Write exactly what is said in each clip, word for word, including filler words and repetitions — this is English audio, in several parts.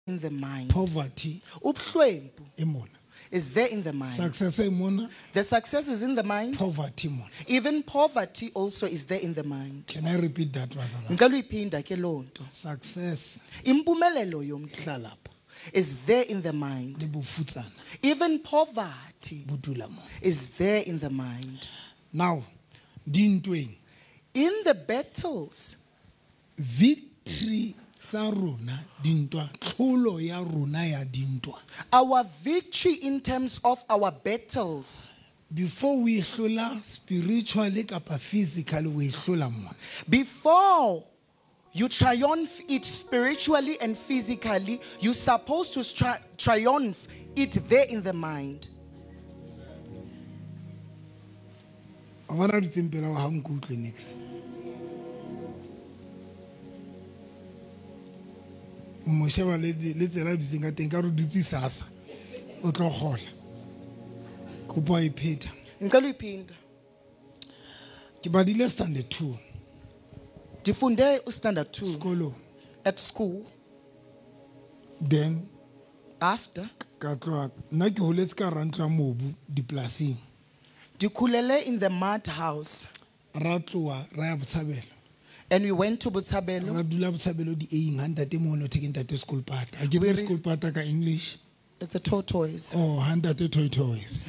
in the mind. Poverty Ubuhlwempu emona. is there in the mind. Success emona. The success is in the mind. Poverty emona. Even poverty also is there in the mind. Can I repeat that, Mazala? Ngicela uyiphinda ke lo nto. Success Impumelelo yomntu hlalapha. is there in the mind. Libufutsana. Even poverty Budula mo. is there in the mind. Now, dintweng. In the battles, Victory tsa rona dintwa tlholo ya rona ya dintwa. our victory in terms of our battles, Before we hlola spiritually kapa physically we hlola mo. before you triumph it spiritually and physically, you're supposed to tri- triumph it there in the mind. Avana ditsempela wa hankutle next. Mosheba le le tsela di tsenga teng ka ro ditsi sasa o tlo gola kopa e pheta Ngicela uyiphinda. ke badile standard two Ndifunde ustandard two skolo at school. then After, ka tloa nna ke holetse ka rantla mobu diplasing ndikhulele in the mud house ra tloa ra ya botshabelo and we went to Botshabelo. ra dula botshabelo di eighing hantate mo no taking that school part I give Where you is- school part ka English It's a tortoise. oh hantate toy toys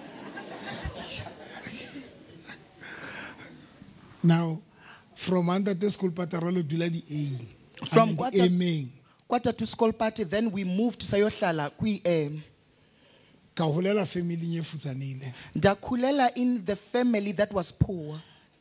now from hantate school part ra lo dula di eighing From what quarter- emeng Quarter to school party, then we moved to sayohlala kwi em. ka holela family e futsanile Ndakhulela in the family that was poor.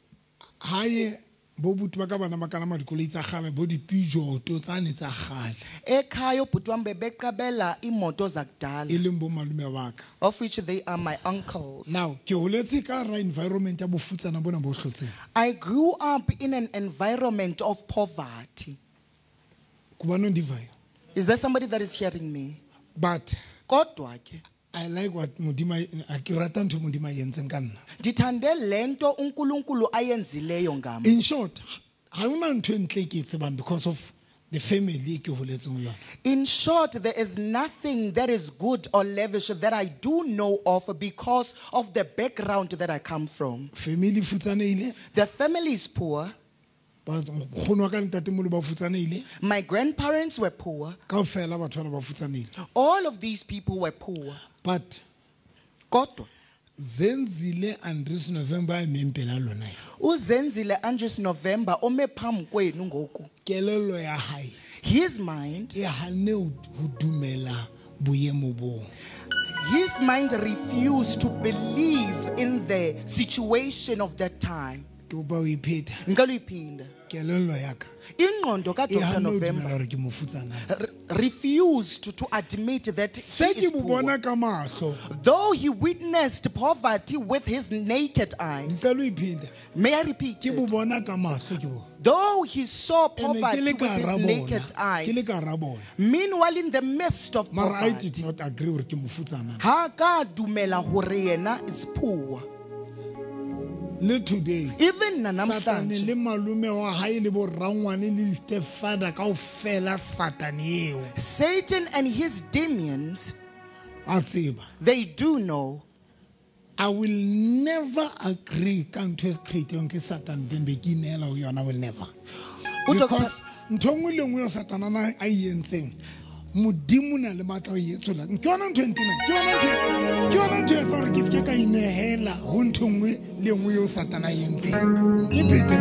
hae bo buti ba ka bana ba kana madikoloi tsa gale bo dipijoto tsane tsa gale Ekhaya ubhuti wami bebeqabela imoto zakudala, e leng bo malume wa ka of which they are my uncles. now ke holetse ka ra environment ya bofutsana bona bo hlotseng I grew up in an environment of poverty. ku banong divayo Is there somebody that is hearing me? but Kodwa ke I like what modima a ke rata ntho modima e entseng ka nna ndithande lento uNkulunkulu ayenzileyo ngami. in short ha una ntho e ntle ke e tsebang because of the family e ke holetseng ho yona In short, there is nothing that is good or lavish that I do know of because of the background that I come from. family futsaneile The family is poor. ba khono wa ka ntatemolo ba futsaneile My grandparents were poor. kaofela batho bana ba futsaneile All of these people were poor. but Kodwa zenzile andres november e mempela lona uzenzile Andres November ome phambi kwenu ngoku. kelelo ya hae His mind, e hane ho dumela boyemo bo his mind refused to believe in the situation of that time. ke ba o ipheta Ngicela uyiphinda. kelelo ya ka Ingqondo ka e Doctor hane ho dumela November hore ke mofutsana r- refused to, to admit that se he ke is bo poor. bona ka mahlo Though he witnessed poverty with his naked eyes. ntse lo ipheta May I repeat ke bo it? bona ka mahlo ke bo Though he saw ene ke poverty le with ka his ra naked bona ke le eyes. ka ra bona Meanwhile, in the midst of mara I did poverty, not agree hore ke mofutsana ha ka dumela hore yena is poor. le today Even satane namhlanje, le malume wa hae le bo rangwane le stepfather kaofela satane eo Satan and his demons, a tseba they do know. I will never agree ka ntho e creating ke Satan then be ke inela ho yona will never O tlo- because ntho ngwe le ngwe yo Satana na a yentseng modimo na le matla o yetsola ke yona ntho entina ke yona ntho ke yona ntho e tsore ke se ka inehela ho ntho ngwe le ngwe yo Satana a yentseng e bete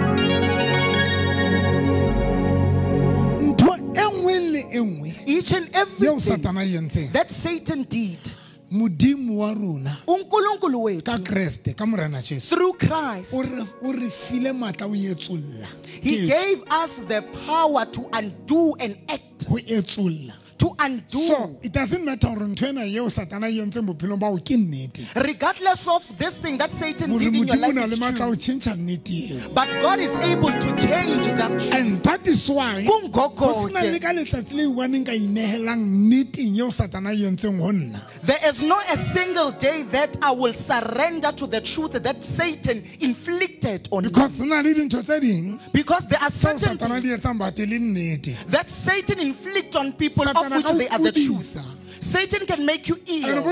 ntho e ngwe le e ngwe Each and yo everything Satana a yentseng that Satan did, modimo wa rona uNkulunkulu ka wethu, Kriste ka morena Jesu through Christ, o re o re file matla o etsolla he gave us the power to undo and act, ho etsolla to undo. so it doesn't matter hore ntho ena yeo Satana e entseng bophelong ba o ke nnete Regardless of this thing that Satan hore did in your modimo life na le is matla o true, tjhentjha nnete eo but God is able to change that truth. and that is why Kungoko ho sena le ke, ka letsatsi le iwaneng ka inehelang nneteng eo Satana e entseng ho nna there is not a single day that I will surrender to the truth that Satan inflicted on me, because ho na le dintho tse ding because there are tseo certain Satana di things etsang bate le nnete that Satan inflict on people, of Satana which they are the truth. Satan can make you ill,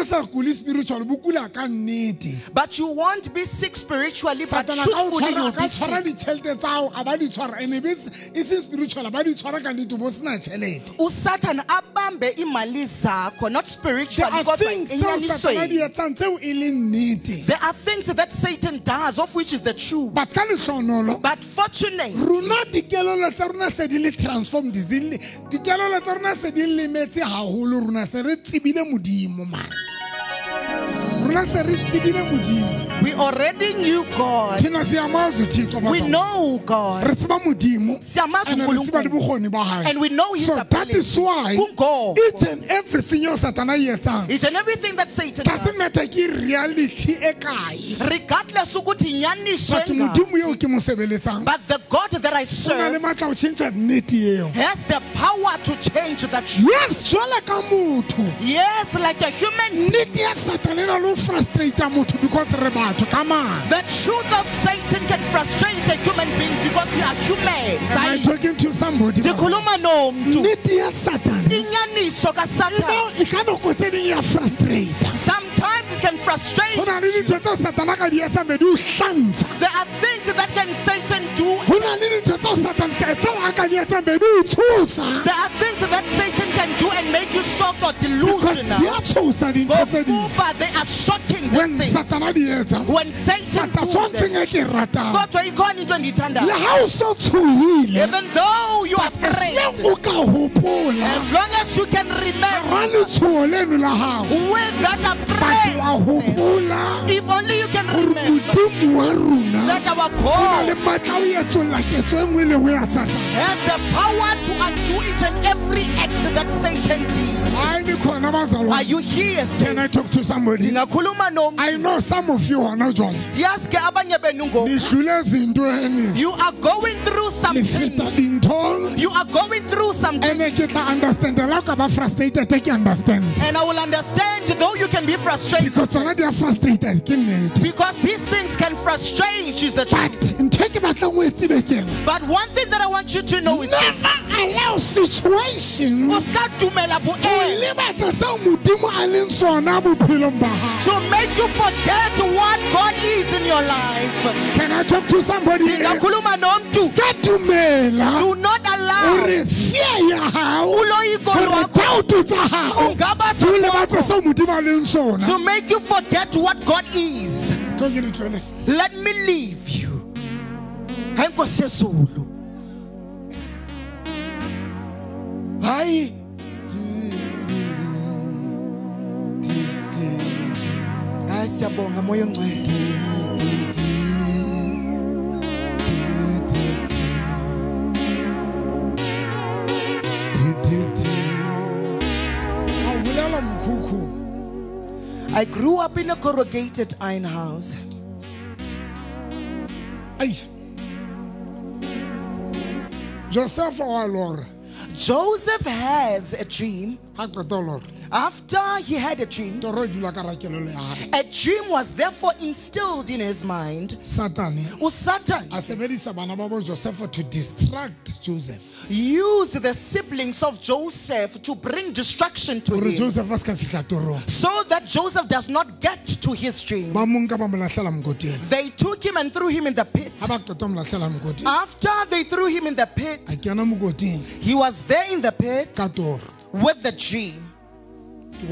but you won't be sick spiritually, but truthfully you'll be sick. Usatan abambe imali zakho, not spiritually. There are things There are things that Satan does, of which is the truth. But fortunately, we already knew God. We know God. And we know His so that is why each and everything else that each and everything that Satan does, reality, regardless of what he but the God that I serve has the power to change that truth. Yes, yes, like a human. Come on. The truth of Satan can frustrate a human being because we are humans. Am I talking to somebody? Zikhuluma nomntu. Satan. Inyaniso ka Satan. Sometimes it can frustrate you. There are things that can Satan do. There are things that Satan can do and make you shocked or delusional. But they are shocking when things. When Satan does even though you are afraid, as long as you can remember with that afraid, if only you can remember that our God has the power to undo each and every act that Satan did. Are you here? Can I talk to somebody? I know some of you are not John. You are going through some things. You are going through some things. And I understand. Frustrated, take understand. And I will understand, though you can be frustrated. Because they are frustrated. Because these things can frustrate you, the truth. But one thing that I want you to know is never this. allow situations to make you forget what God is in your life. Can I talk to somebody? Do not allow to make you forget what God is. Let me leave you. Hi. Hayi siyabonga moyo ngcwele. I grew up in a corrugated iron house. Joseph or Lord? Joseph has a dream. After he had a dream, a dream was therefore instilled in his mind. Satan Satan to distract Joseph. Use the siblings of Joseph to bring destruction to him, so that Joseph does not get to his dream. They took him and threw him in the pit. After they threw him in the pit, he was there in the pit with the dream. He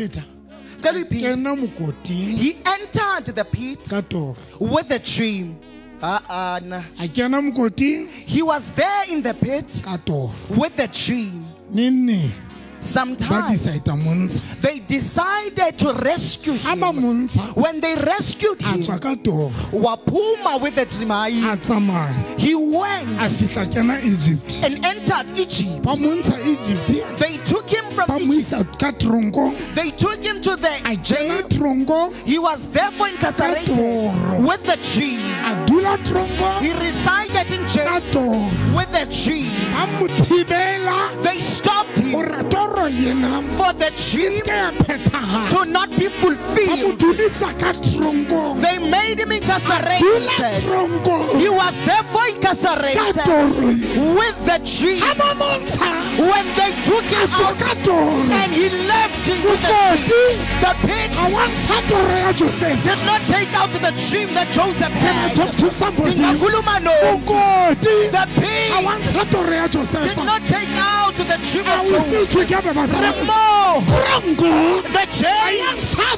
entered the pit with a dream. Uh-uh. He was there in the pit with a dream. Sometimes they decided to rescue him. When they rescued him, Wapuma with the dream, he went and entered Egypt. They took him from Egypt. They took him to the jail. He was therefore incarcerated with the dream. He resided in jail with the dream. They stopped him for the dream to not be fulfilled. They made him incarcerated. He was therefore incarcerated with the dream. When they took him out and he left into the dream, the pit did not take out the dream that Joseph had. Talk to somebody. The pit did not take out the dream of Joseph. Remove the chain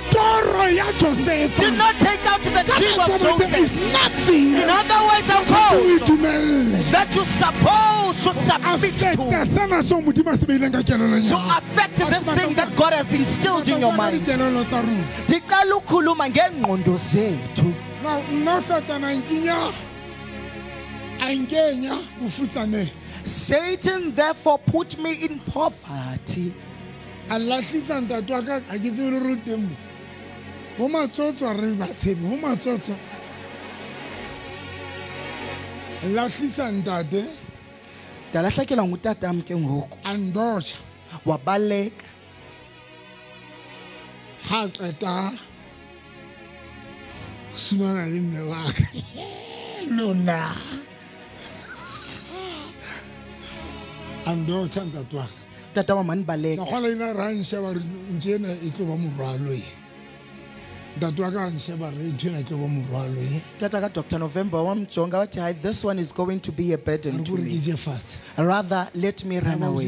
did not take out the dream of Joseph. In other words, I'm called that you're supposed to submit to, to affect this thing that God has instilled in your mind. Satan therefore put me in poverty. Dalahlekelwa ngutatam ke ngoku andosha wabaleka ha qeta sunana le mme wa ka lona andosha ntatwa tata wa mani baleka ga ina ra nsheba re njena e tlo ba morwalo ye ntatwa ka nsheba re ntena ke ba morwalo ye tata ka Doctor November wamjonga wathi hayi this one is going to be a burden to me, rather let me run away.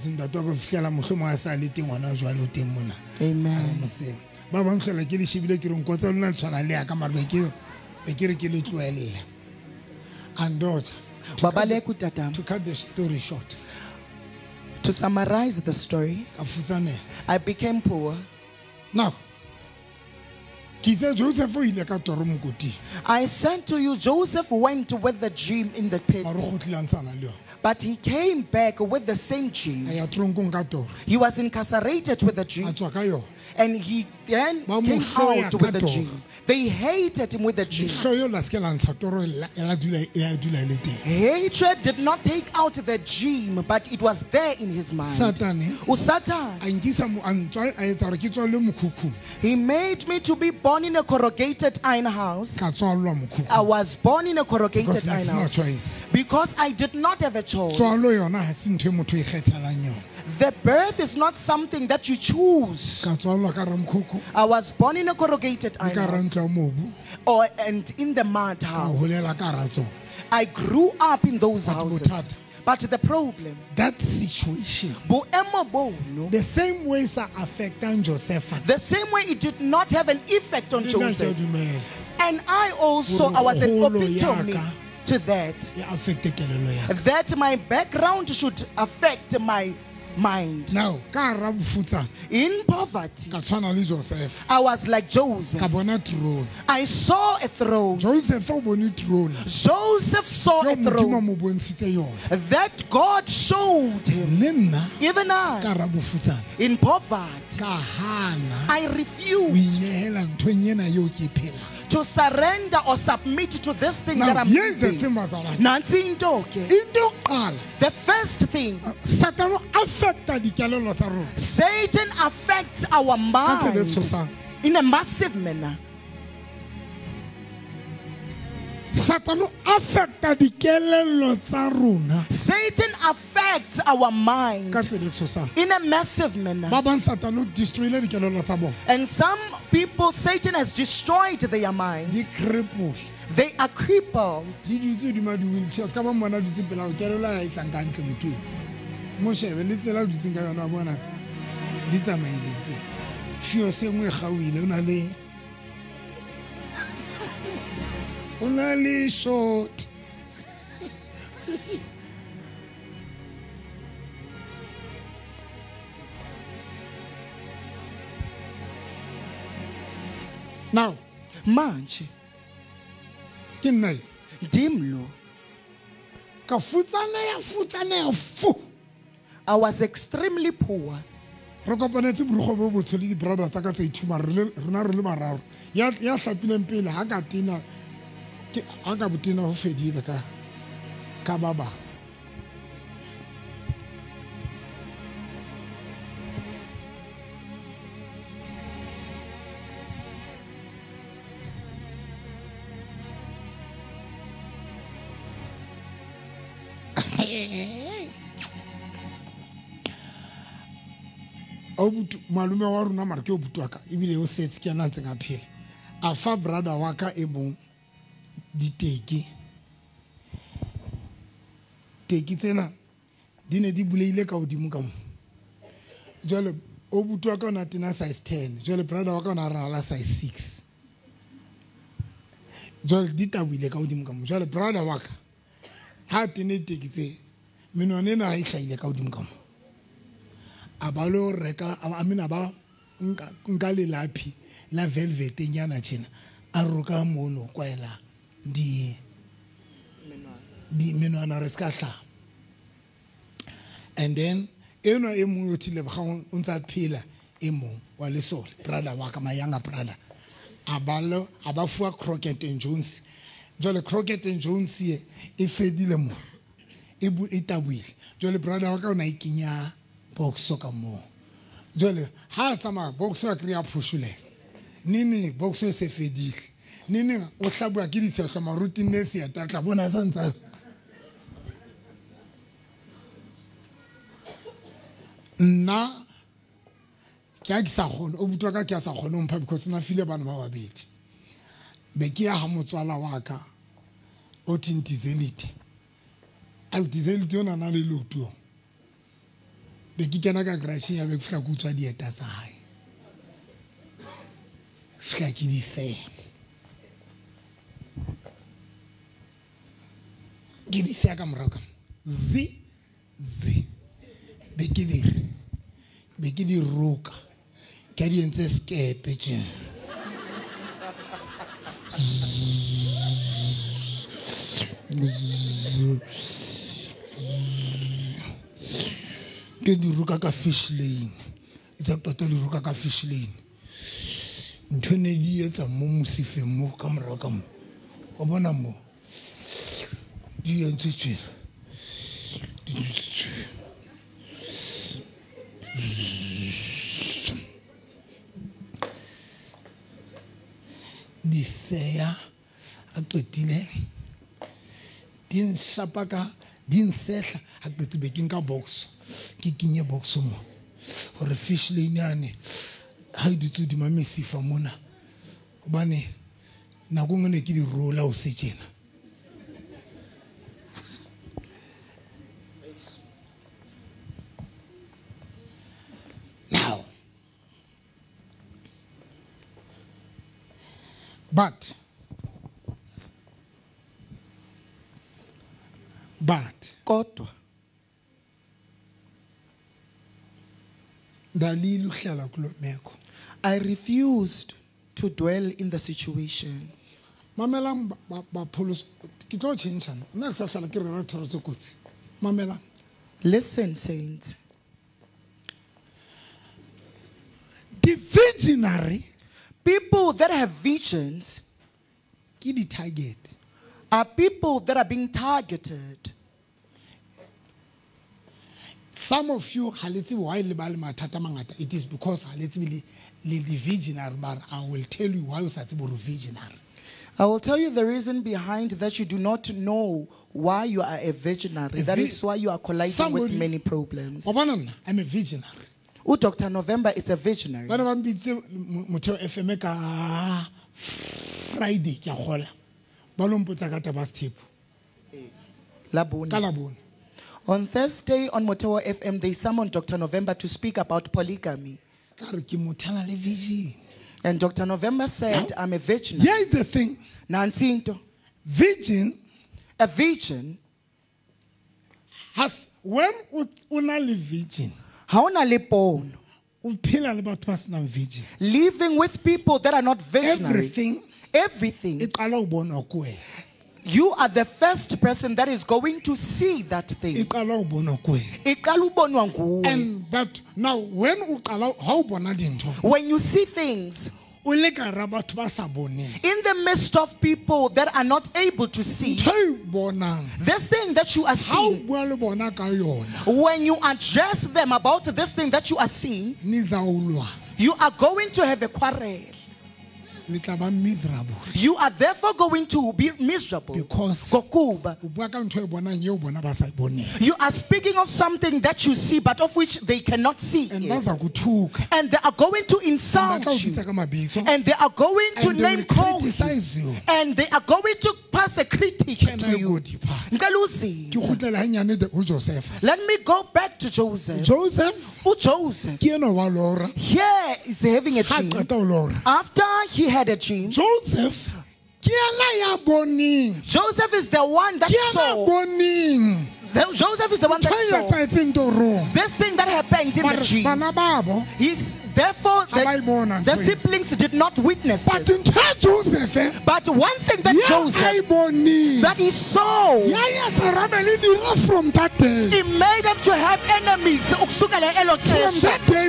Amen. ba bang tlhola ke le shebile ke re nkotsa lona tshwana le ya ka marwe ke be ke re ke le tloelle andotsa babaleka utata. To cut the story short, to summarize the story, I became poor. Now I said to you, Joseph went with the dream in the pit, but he came back with the same dream. He was incarcerated with the dream, and he then came out with the dream. They hated him with the dream. Hatred did not take out the dream, but it was there in his mind. Satan. He made me to be born in a corrugated iron house. I was born in a corrugated iron house because I did not have a choice. The birth is not something that you choose. I was born in a corrugated iron house, or and in the mud house. I grew up in those houses. But the problem, that situation, the same ways that affect Joseph, the same way it did not have an effect on Joseph. And I also, I was an epitome to that. That my background should affect my mind. Now, in poverty, I was like Joseph. I saw a throne. Joseph Joseph saw a throne that God showed him. Even I, in poverty, I refused to surrender or submit to this thing now, that I'm yes, doing. The first thing, Satan affects our mind in a massive manner. Satan affects our mind in a massive manner. And some people, Satan has destroyed their minds. They are crippled. Only short. Now, Manch, Kinay, Dimlo, Kafutane, Futane, Fu. I was extremely poor. Rokopaneti Bruhobo would tell you, brother, Takate, Tumar, Runarumar, Yat Yasapinan Pila, Hagatina, Hagabutina, Fedilaka, Kababa. obutu malume wa runa mara ke obutu aka ibile o setse ke na ntse ngaphela a fa brother wa ka e bong diteki teki tsena di ne di buleile ka odimo ka mo jalo obutu aka na tina size ten jalo brother wa ka na rala size six jalo di tabile ka odimo ka mo jalo brother wa ka ha tine teki tse menone na e hlaile ka odimo ka mo abalo reka amina ba nka le lapi la velvet nyana tshena a roka mono kwaela di di menwana re ska hla and then eno e mo yothile ba ga untsa phela e mo wa lesole brother wa ka mayanga brother abalo abafua Crockett and Jones jole Crockett and Jones ye e fedile mo e bu itabuile jole brother wa ka ona ikinya boxo ka mo jole ha tsama boxo a kriya phushule nini boxo se fedile nini o hlabwa ke ditshega marutiness ya tla bona santsa na kya ke sa khona o butwa ka kya sa khona mpha because na file bana ba babedi be ke ya ha motswala wa ka o tintizelite al dizelite ona na le lotuo be ke kana ka crash ya be fihla kutswa dieta tsa hae fihla ke di se ke di se ka moraka zi zi be ke di be ke di roka ke di entse skepe tje ke di roka ka fish lane itsa tota di roka ka fish lane ntone di etsa mo musifeng mo ka moraka mo o bona mo di entse tje di seya a qetile din shapaka din sehla a qetile be kinka box ke kinye box mo hore fish lane yane ha di tsu di mamesifa mona bane na go ngene ke di rola o se tjena now but but kodwa dalilu hlala kulo meko I refused to dwell in the situation. mamela ba pholos ke tlo change na ke sa hlala ke re ra thoro tse kotsi mamela Listen, saints. the visionary People that have visions ke di target are people that are being targeted. some of you haletse why le ba le mathata mangata it is because haletse le le the visionary but I will tell you why o sa tsebo ro visionary I will tell you the reason behind that you do not know why you are a visionary. A That vi- is why you are colliding Somebody- with many problems. wa bona nna I'm a visionary Oh, Doctor November is a visionary. bana ba mbitse Motheo F M ka Friday ke a gola ba lo mpotsa ka taba step Labone. ka la bona On Thursday on Motowa F M, they summoned Doctor November to speak about polygamy. ka re ke mothana le vision And Doctor November said, I'm a visionary. here is the thing Nansinto, vision a vision. has when o o na le vision Haona le pono. o phela le batho ba senang vision Living with people that are not visionary. everything Everything. e qala o bona ko wena You are the first person that is going to see that e thing. qala o bona ko wena Iqala ubonwa nguwe. and but now when o qala ha o bona dintho When you see things o le ka ra batho ba sa boneng in the midst of people that are not able to see, ntho e bonang this thing that you are ha o seeing, bua le bona ka yona when you address them about this thing that you are seeing, ni za ulwa you are going to have a quarrel. miserable. You are therefore going to be miserable. Because you are speaking of something that you see, but of which they cannot see. And, and they are going to insult you. And they are going to and name call you. you. And they are going to pass a critique Can to I you. Let me go back to Joseph. Joseph, Oh, Joseph. Here is having a dream. After he had a dream, Joseph, Joseph is the one that saw. The, Joseph is the one that saw this thing that happened in the dream. He's, therefore, the, the siblings did not witness this. But one thing that Joseph, that he saw, from that day, he made them to have enemies. from that day,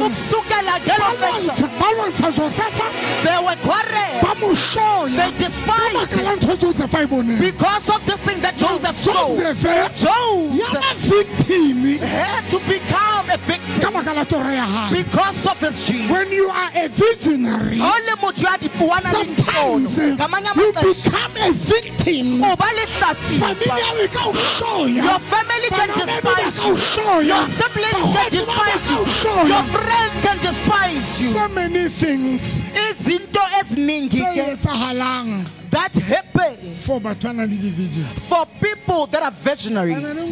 They were quarrels. They despised him because of this thing that Joseph saw. Joseph had to become a victim because of his dream. When you are a visionary, sometimes you become a victim. Your family can despise you. Your siblings can despise you. Your friends can despise you. So many things that happen for for people that are visionaries.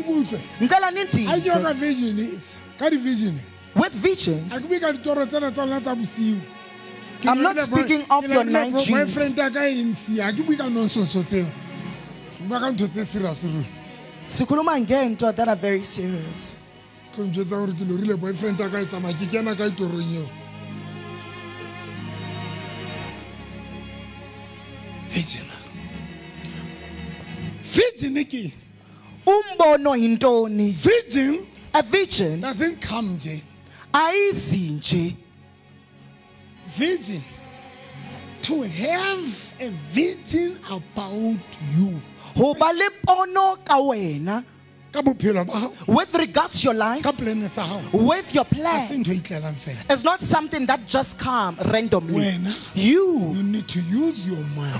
With visions, I'm not speaking of your night dreams. Sikhuluma ngento that are very serious. Vision. Vision iki. Umbono yintoni? Vision. A vision doesn't come nje. Ayizi nje. Vision. To have a vision about you. Hoba le pono ka wena. With regards to your life, with your plans, it's not something that just comes randomly. You, you need to use your mind.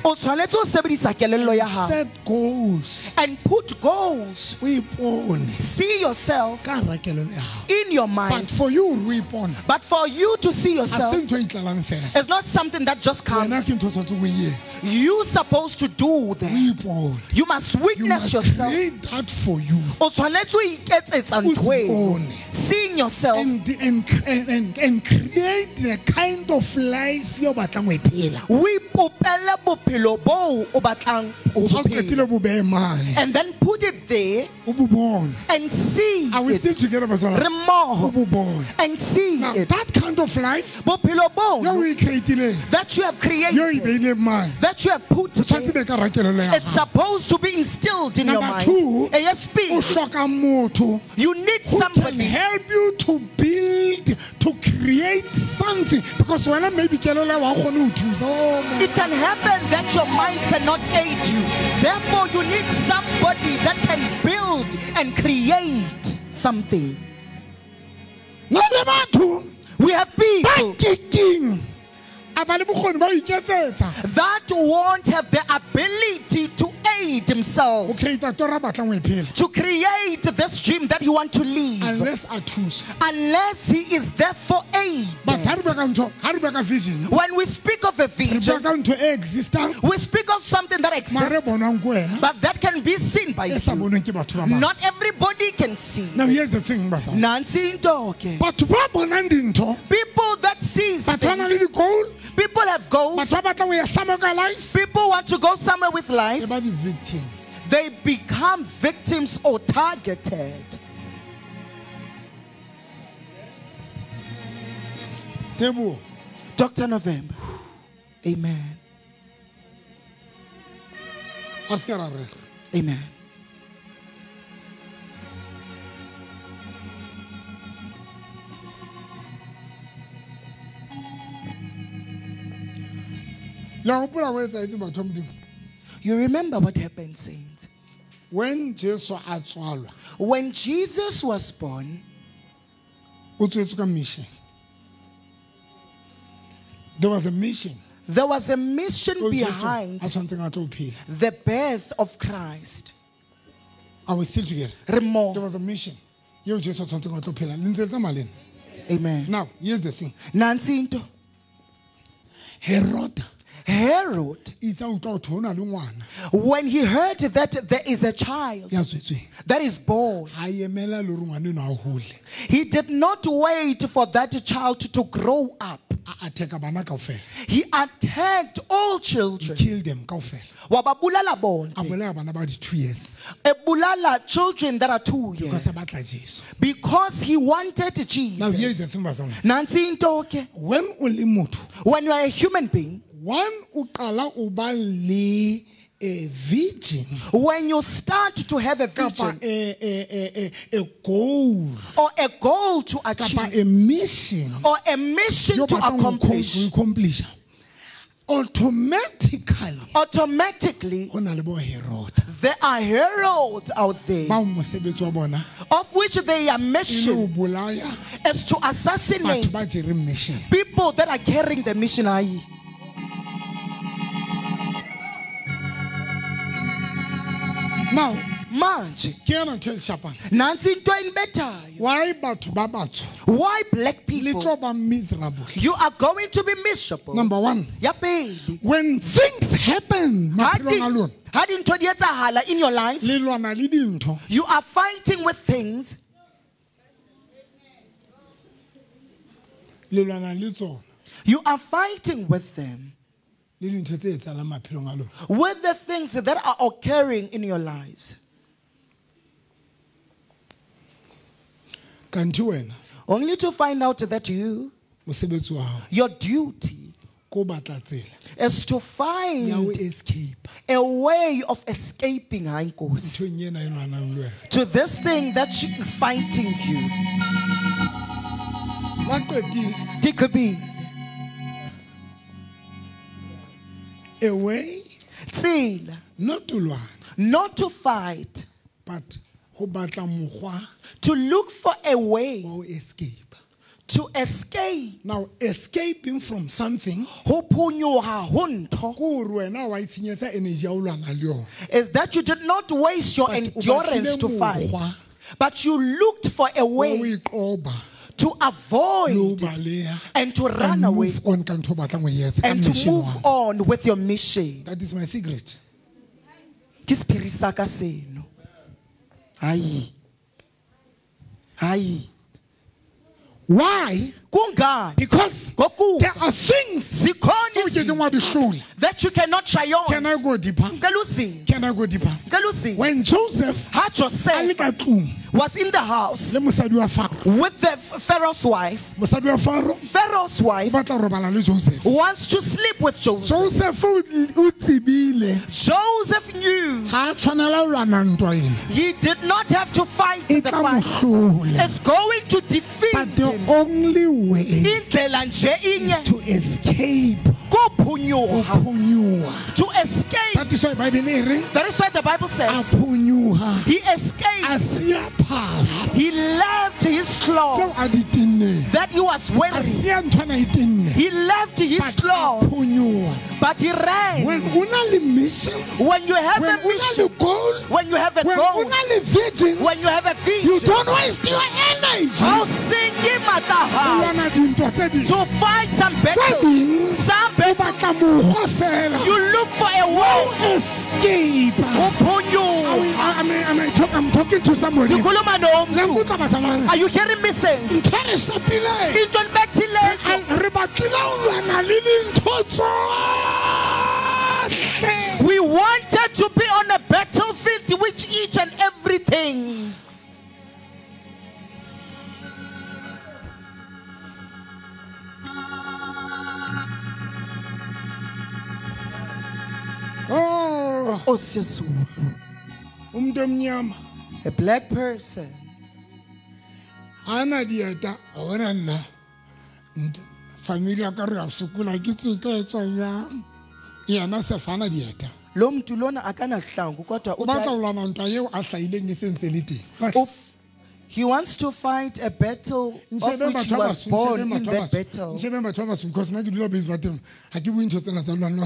Set goals and put goals. See yourself in your mind. But for you, but for you to see yourself, it's not something that just comes. You're supposed to do that. You must witness you must yourself. Create that for you. Seeing yourself and, and, and, and create the kind of life you're batlang and then put it there and see Are we it. still together, And see now, it. that kind of life that you have created, that you have put there, it's supposed to be instilled in Number your mind. Two, A S P. You need who somebody can help you to build, to create something. Because when I maybe it can happen that your mind cannot aid you. Therefore, you need somebody that can build and create something. We have people that won't have the ability to aid himself to create this dream that you want to live unless I choose. unless he is there for aid. But when we speak of a vision, we speak of something that exists, but that can be seen by you. Not everybody can see. Now here's the thing, but people that see people have goals. People want to go somewhere with life. They become victims or targeted. Doctor November. Amen. Amen. You remember what happened, saints? When Jesus When Jesus was born, there was a mission. There was a mission behind the birth of Christ. Are we still together? There was a mission. Amen. Now, here's the thing. Nansinto. Herod. Herod, when he heard that there is a child that is born, he did not wait for that child to grow up. He attacked all children. He killed them. Wababulala bonke. Two years. Ebulala children that are two years. Because he wanted Jesus. Now here is the thing. Nansi intoke. When ulimutu, when you are a human being, one ukala ubali a virgin. When you start to have a vision, a, a, a, a goal, or a goal to achieve, a mission, or a mission to accomplish, automatically, automatically, there are heralds out there, of which their mission is to assassinate people that are carrying the mission. Now, manje, Nancy better. Why but Why black people? Miserable. You are going to be miserable. Number one. When things happen, in your lives, you are fighting with things. You are fighting with them. With the things that are occurring in your lives. Only to find out that you, your duty is to find a way of escaping to this thing that she is fighting you. It could be a way, not to not to fight, but to look for a way escape. To escape. Now, escaping from something is that you did not waste your endurance to fight, but you looked for a way to avoid it and to run and away move on, and to move on with your mission. That is my secret. Aye. Aye. Why? Because there are things that you cannot triumph. Can I go deeper? Can I go deeper? When Joseph was in the house with the Pharaoh's wife, Pharaoh's wife wants to sleep with Joseph. Joseph knew he did not have to fight the fight. It's going to defeat but the him. only way to escape. To escape. That is why That is why the Bible says he escaped. He left his clothes that he was wearing. He left his clothes, but he ran. When you have when a mission, when you have a when goal, when you have a vision, you don't waste your energy to fight some battles. Some battles. You look for a way to escape. I, I, I, I talk, I'm talking to somebody. Are you hearing me say? We wanted to be on a battlefield with each and everything. Oh, a black person. Ana dieta ahora na familia ka re a sokola ke tse ka etsang yana se fana dieta lo mntu lona akana sihlangu kodwa o batla ulana ntwa yeo a hlaileng e sentse le teng of He wants to fight a battle of which he was born in that battle. Because now you do not I give you into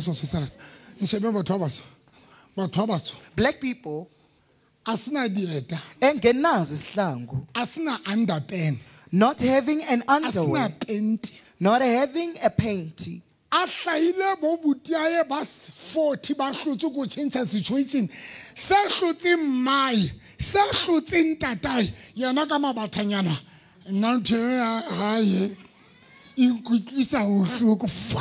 another. Black people asina dieta engenazo isihlangu, asina underpen, not having an underwear, asina paint, not having a paint. ahlahile bo butiaye bas forty ba hlotse go change situation se hlotse mai se hlotse ntatai yana ka mabathanyana nna nthe hae ikutlisa ho hloko fuck.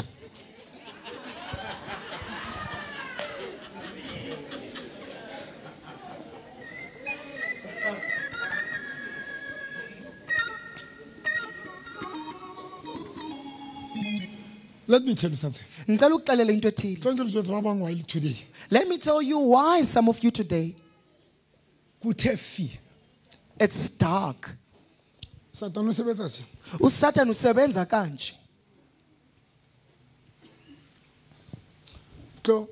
Let me tell you something. Today. Let me tell you why some of you today. It's dark. Usatan usebenza kanje. So,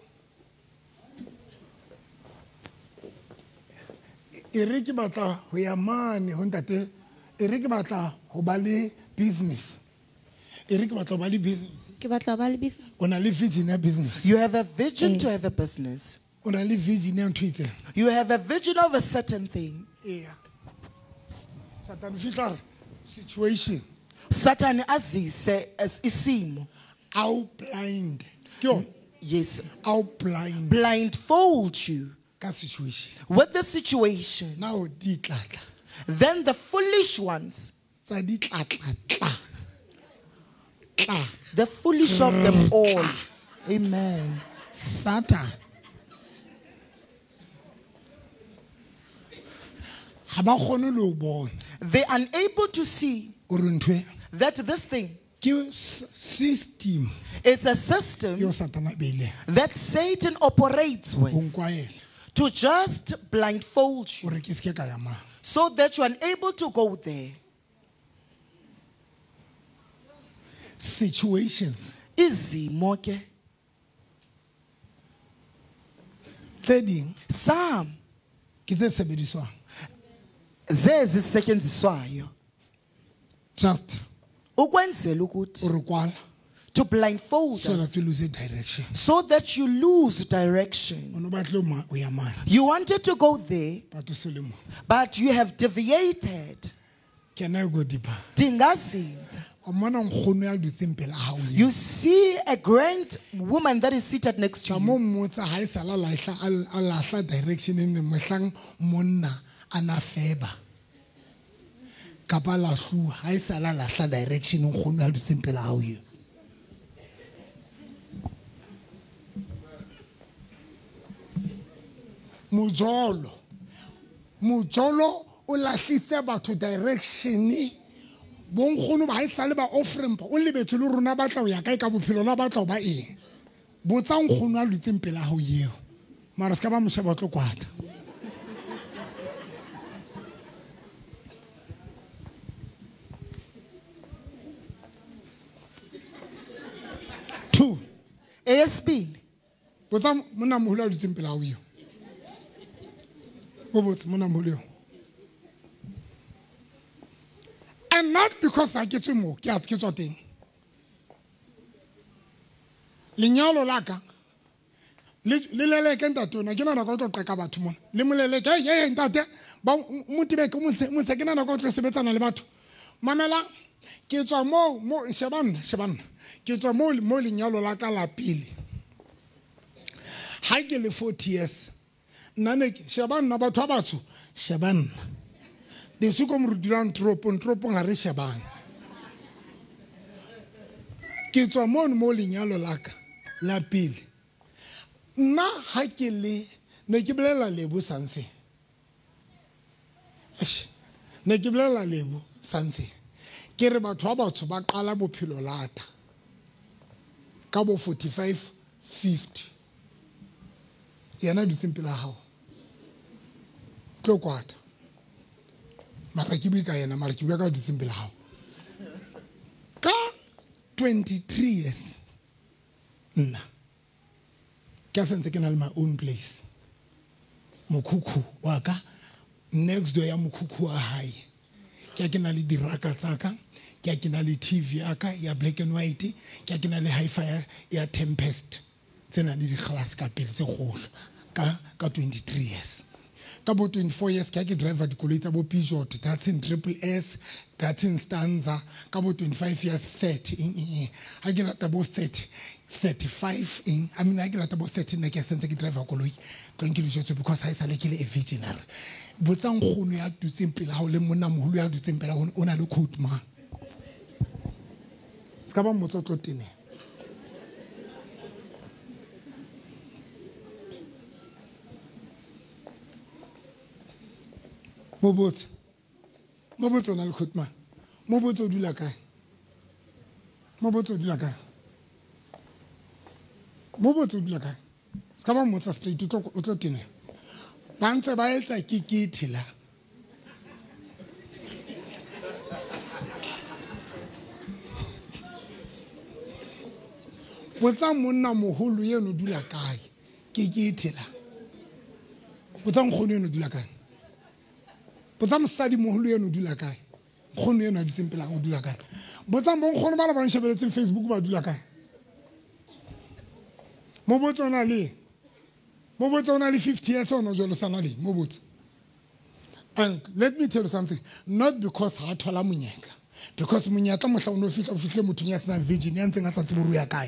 iriki batla ho ya mane ho ntate, iriki batla ho ba le business. Iriki batla ho ba le business. Business. You have a vision mm. to have a business. You have a vision of a certain thing. Yeah. Satan situation. Satan azise as isimo. How blind. Yes. How blind. Blindfold you. Situation. With the situation. Now then the foolish ones. The foolish of them all. Amen. Satan. They're unable to see that this thing, system, it's a system that Satan operates with to just blindfold you so that you're unable to go there. Situations. Izimo ke. Third, some zezi zisetyenziswayo just ukwenzela ukuthi to blindfold so us that you lose direction. So that you lose direction. You wanted to go there, but you have deviated. Can I go deeper? You see a grand woman that is seated next to you. Mujolo. Mujolo o lahlitse batho direction. Bonkgono ba isale ba offering pa o lebetse le rona batla ho ya kae ka bophelo la batla ba eng. Botsa nkgono a lutseng pela ha o yeo. Mara ska ba mo sheba tlo kwata. Two. A S P. Botsa mona moholo a lutseng pela ha o yeo. Botsa mona moholo. And not because I get to more, get to thing. Linyalo laka. Lilele kenta to na kina na go to treka batho mona. Le molele ke ye ntate ba mutibe ke motse motse kina na go tlo sebetsana le batho. Mamela ke tswa mo mo shebana shebana. Ke tswa mo mo linyalo laka la pele. Ha ke le forty years. Nane shebana na batho ba batho shebana. De su kom rudulan tropon tropon ha re shebana. Ke tswa mo mo linyalo laka la pele. Na ha ke le ne ke bolela lebo something. Ne ke bolela lebo something. Ke re batho ba batho ba qala bophelo lata. Ka bo forty-five fifty. Yana du simple hao. Tlo kwata. Mara ke bika yana mara ke bika du simple hao. Ka twenty-three years. Nna. Ke sentse ke na le my own place. Mokhukhu wa ka next door ya mokhukhu wa hae ke ke na le diraka tsaka ke ke na le T V aka ya black and white ke ke na le hi-fi ya Tempest tsena le di glass ka pele tse golo ka ka twenty-three years ka bo twenty-four years ke ke driver dikoloi tsa bo Peugeot that's in triple S that's in Stanza ka bo twenty-five years thirty in ha ke lata bo thirty thirty-five in I mean I ke lata bo thirty na ke sentse ke driver koloi thank you because ha isa le ke le a virginary botsang khono ya tutseng pele ha o le monna moholo ya tutseng pele o na le coat man ska ba motso tlotene Mobot. Mobot on a le coutman. Mobot au du lacaille. Mobot au du lacaille. Mobot au du lacaille. C'est comme un street tout au tine. Pante ba etsa kiki tila. Botsa monna moholo ye no du lacaille. Kiki tila. Botsa nkgono no du lacaille. Botsa mosadi moholo eno dula kae khono eno a ditseng pela go dula kae botsa mo khono ba la ba nshebeletseng Facebook ba dula kae mo botsa ona le mo botsa ona le fifty years ona jolo sana le mo botsa. And let me tell you something, not because ha thola monyetla because monyetla mohla o no fihla o fihle motho ya sena virgin ya ntseng a sa tseburu ya kae.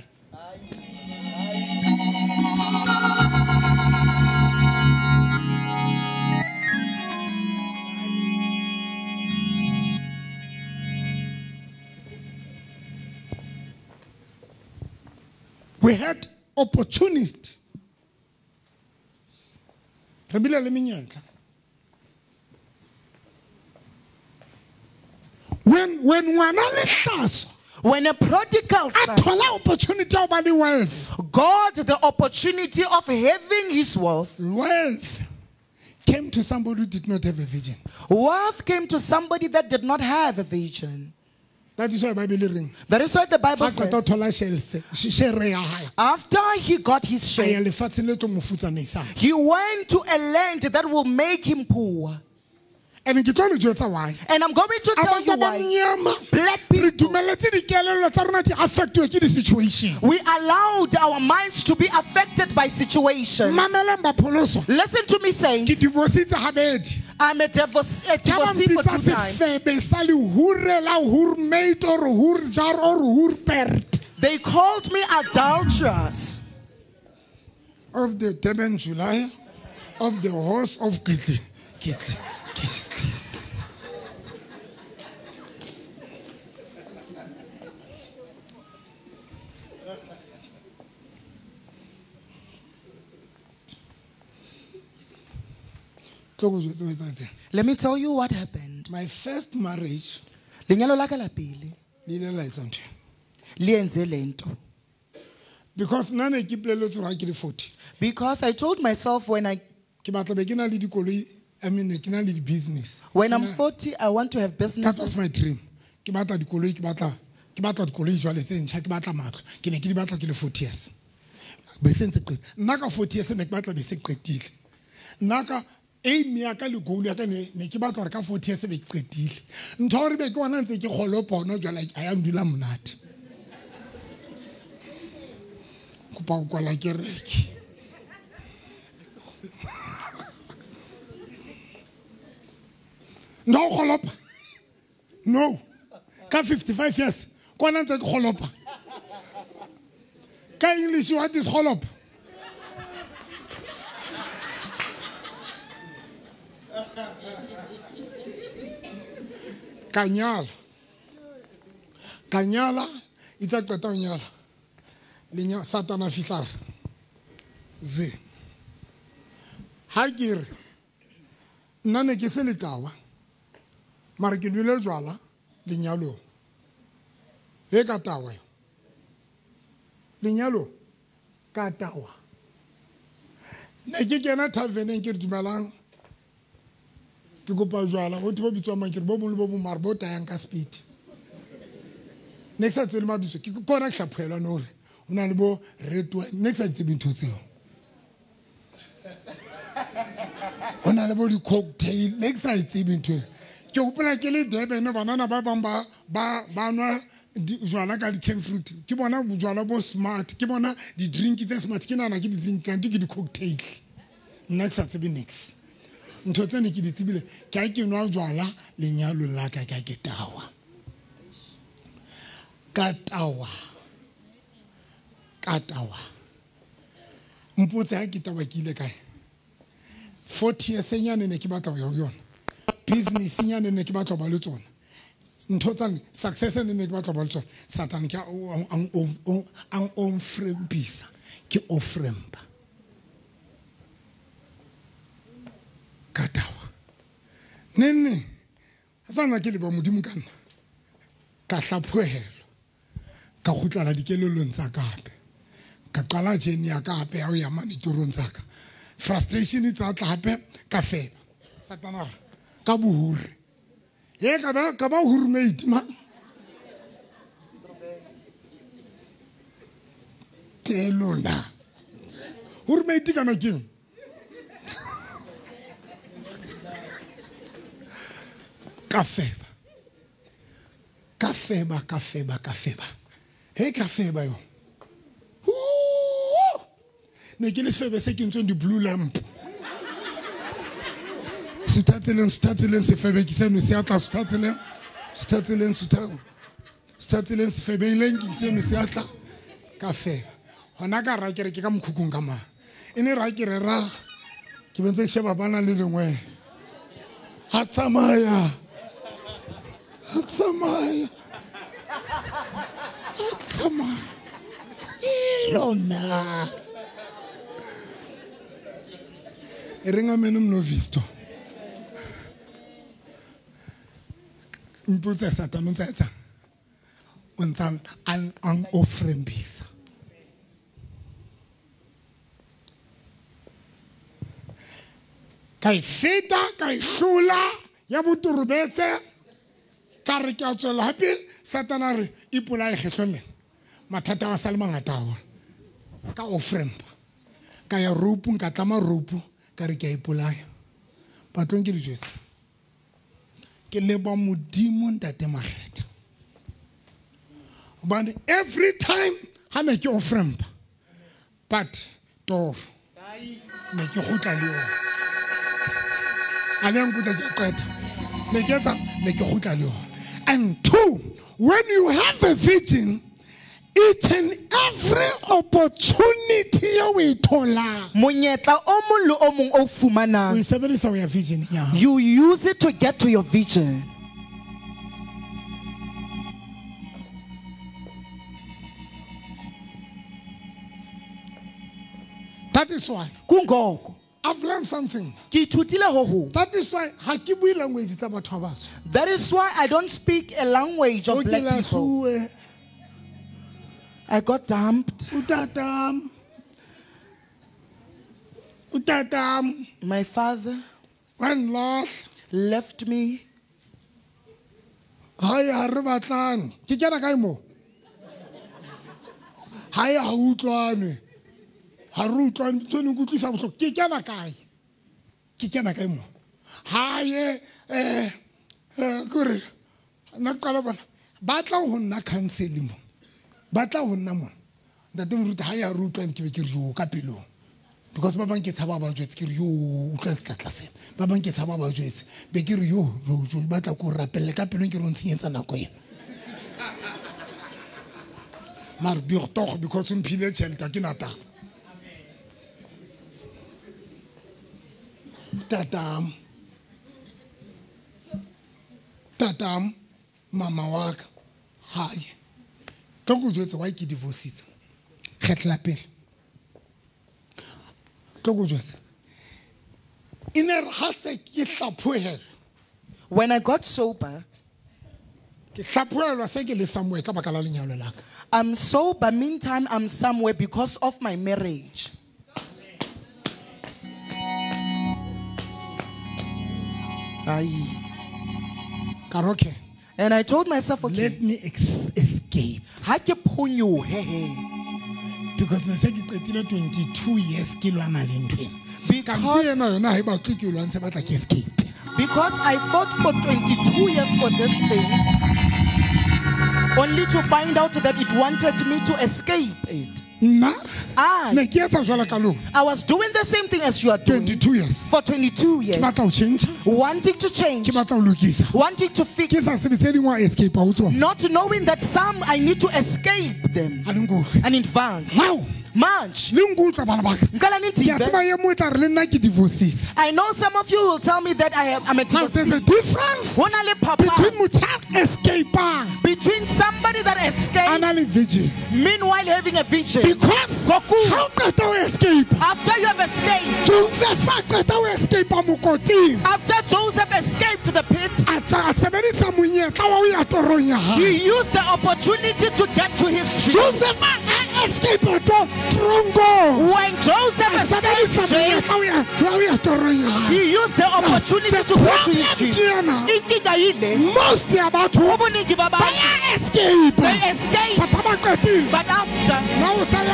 We had opportunist. Rabila le minyetla. When when ngwana le hlaso, when a prodigal son athola opportunity of the wealth, got the opportunity of having his wealth, wealth came to somebody who did not have a vision. Wealth came to somebody that did not have a vision. That is why the Bible ring. That is why the Bible says, after he got his share, he went to a land that will make him poor. And I'm going to tell why. And I'm going to tell you why. Black people, we allowed our minds to be affected by situations. Listen to me, saints. I'm a divorcee, a divorcee for two times. They called me adulterous. Of the Durban July, of the horse of Kitty. Kitty. Let me tell you what happened. My first marriage, because none keep forty. Because I told myself when I I mean business. When I'm forty, I want to have business. That was my dream. forty years. Naka forty years Naka aim ya ka le goal ya ka ne ne ke batla re ka forty years be qetile ntho re be ke wana ntse ke golopa ona jwa like I am dula monate go pa go la ke reki no golopa no ka fifty-five years ko wana ntse ke golopa ka English what is golopa Kanyala. Kanyala, ita qeta nyala. Lenya satana fitar. Ze. Hagir. Nane ke se letawa. Mara ke dule jwala lenyalo. E ka tawa. Lenyalo ka tawa. Ne ke kena tavene ke dumelang. Ke go pa jwala go tlo bitwa mang ke bo bo bo mar bo tayang ka speed next time le mabiso ke kona tlhaphela no re una le bo red wine next time tsebintho tseo ona le bo di cocktail next time tsebintho ke hopola ke le Durban banana ba bang ba ba ba nwa jwala ka di cane fruit ke bona bojwala bo smart ke bona di drink tse smart ke nana ke di drink ka di ke di cocktail next at be next ntho tsene ke di tsibile ke a ke nwa jwala lenyalo la ka ka ke tawa ka tawa ka tawa mpotse ha ke tawa ke ile kae forty years nyane ne ke batla go yona business nyane ne ke batla ba le tsona ntho tsa success ne ne ke batla ba le tsona satan ke ang ang on frempisa ke ofremba ka tawa nene fana ke le ba modimo kana ka hlaphohelo ka gutla dikelelong tsa kape ka qala jeni ya kape ya o ya mane torong tsa ka frustration tsa tla hape ka fela satana ka buhure ye ka ba ka ba hurumate man telona hurumate kana keng ka feba ka feba ka feba ka feba he ka feba yo ne ke le febe se ke ntse di blue lamp sutatseleng sutatseleng se febe ke seno se atla sutatseleng sutatseleng sutatseleng sutatseleng se febe ileng ke seno se atla ka feba hona ka ra ke re ke ka mkhukung ka ma ene ra ke re ra ke bentse ke sheba bana le lengwe a tsamaya a tsamaya a tsamaya ilona Ringa menum no visto. Mputsa satana ntsa untsan an an ofrembisa. Kai feta kai hlula ya buturubetse ka re ke a tswela hape satana re ipolai kgetlhome mathata wa salma ngata wa ka ofremba ka ya rope nka tlama rope ka re ke a ipolaya patlong ke dijwetse ke leba modimo ntate mageta but every time ha ne ke ofremba but to ne ke gotla le yo a neng kutla ke qeta ne ke tsa ne ke gotla le yo and two when you have a vision each and every opportunity we thola monyetla o mong le o mong o fumanang we sebedisa ya vision ya you use it to get to your vision. That is why kungoko I've learned something. ke ithutile ho ho That is why ha ke bue language tsa batho ba batsho. that is why I don't speak a language of black people. I got dumped. Utatam. Utatam. My father When lost. left me. Haya re batlang. Ke kena kae mo? Haya ha utlwane. Ha re utlwane tsone go tlisa botlo. Ke kena kae? Ke kena kae mo? Haye eh eh kore na qala bona. Batla ho nna counseling mo. Batla ho nna mo ntate moruta ha ya rutlwa ke be ke re yo ka pelo because ba bang ke tshaba ba jwetse ke re yo utlwa se tla se ba bang ke tshaba ba jwetse be ke re yo yo yo batla ko rapelle ka pelo ke re ntshenyetsa nako ena mar bi go because mphile tšhelete ke nata tatam tatam mama wa ka hae Toko jwetse why ke divorce kgetla pele Toko jwetse iner ha se ke hlaphohela When I got sober, ke hlaphohelwa se ke le somewhere ka baka la lenyalo la ka I'm sober meantime I'm somewhere because of my marriage. Aye. karoke And I told myself, okay, let me ex escape ha ke phonyo he he because ne se ke qetile twenty-two years ke lwana le ntwe because yena yona ha ba tlo ke lwantshe batla ke escape Because I fought for twenty-two years for this thing, only to find out that it wanted me to escape it. Nah. I, I was doing the same thing as you are doing. twenty-two years. For twenty-two years. Wanting to change. Wanting to fix. Not knowing that some I need to escape them. And in fact, now, March. I know some of you will tell me that I am I'm a divorcee. There's a difference between escaping between somebody that escapes and a vigil. Meanwhile having a vision. Because how can you escape? After you have escaped, Joseph escape after Joseph escaped to the pit, he used the opportunity to get to his dream. Joseph escaped when Joseph escaped jail, he used the opportunity to go to his dream. Most about who escape. They escaped. But after, now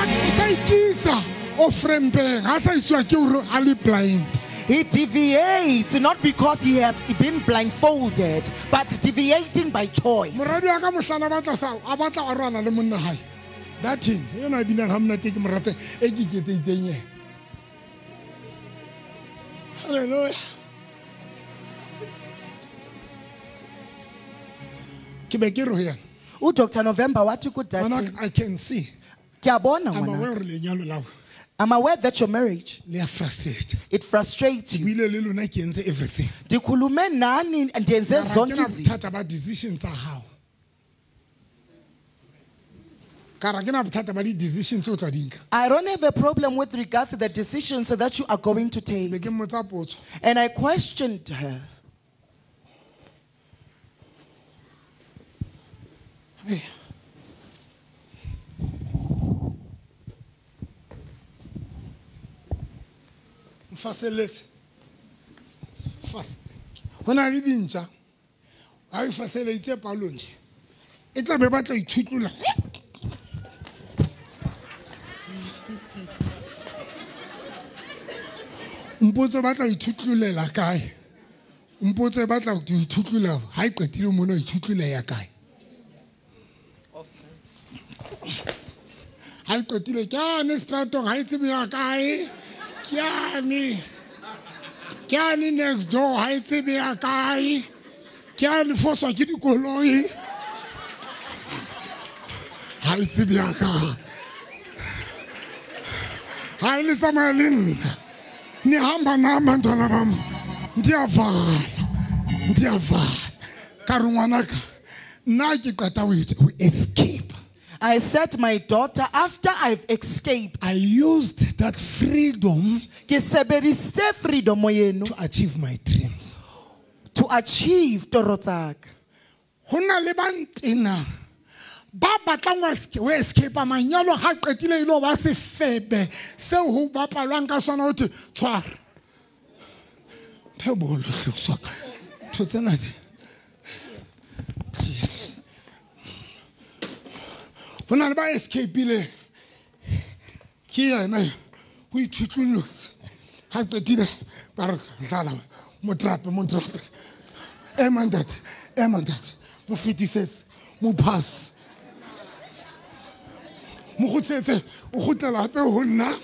blind. He deviates not because he has been blindfolded, but deviating by choice. That thing, you know, I've been a take him rate, educated. Hallelujah. Kibekiro here. Oh, Doctor November, what you could that? I can see. I'm aware, I'm aware that your marriage, it frustrates you. Everything. Talk about decisions are how. I don't have a problem with regards to the decisions that you are going to take. And I questioned her. Hey. Facilitate. When I read in Cha, I facilitate Palunji. It's a better to Mpozo batla ithutlela la kae Mpozo batla go ithutlela ha iqetile mono ithutlela ya kae ha iqetile kyane strato ha itsebe ya kae kyane kyane next door ha itsebe ya kae kyane foswa ke dikoloi ha itsebe ya kae ha ile tsamayeleng Nihamba na mandona bam, ndiyavala, ndiyavala. Karungwanaka, naji kata we escape. I said, my daughter, after I've escaped, I used that freedom to achieve my dreams, to achieve Torotag. Hona lebantina. Baba tangwa we escape amanyalo ha qetile ilo ba se febe se ho bapalwang ka sona uthi tshwara phebolo hloso thotsena bona ba escape ile ki yana go ithutlulosi ha qetile ba re hlala mo trape mo trape e mandat e mandat mo fifty-five mo pass Mukhutse o khutlela hape ho nna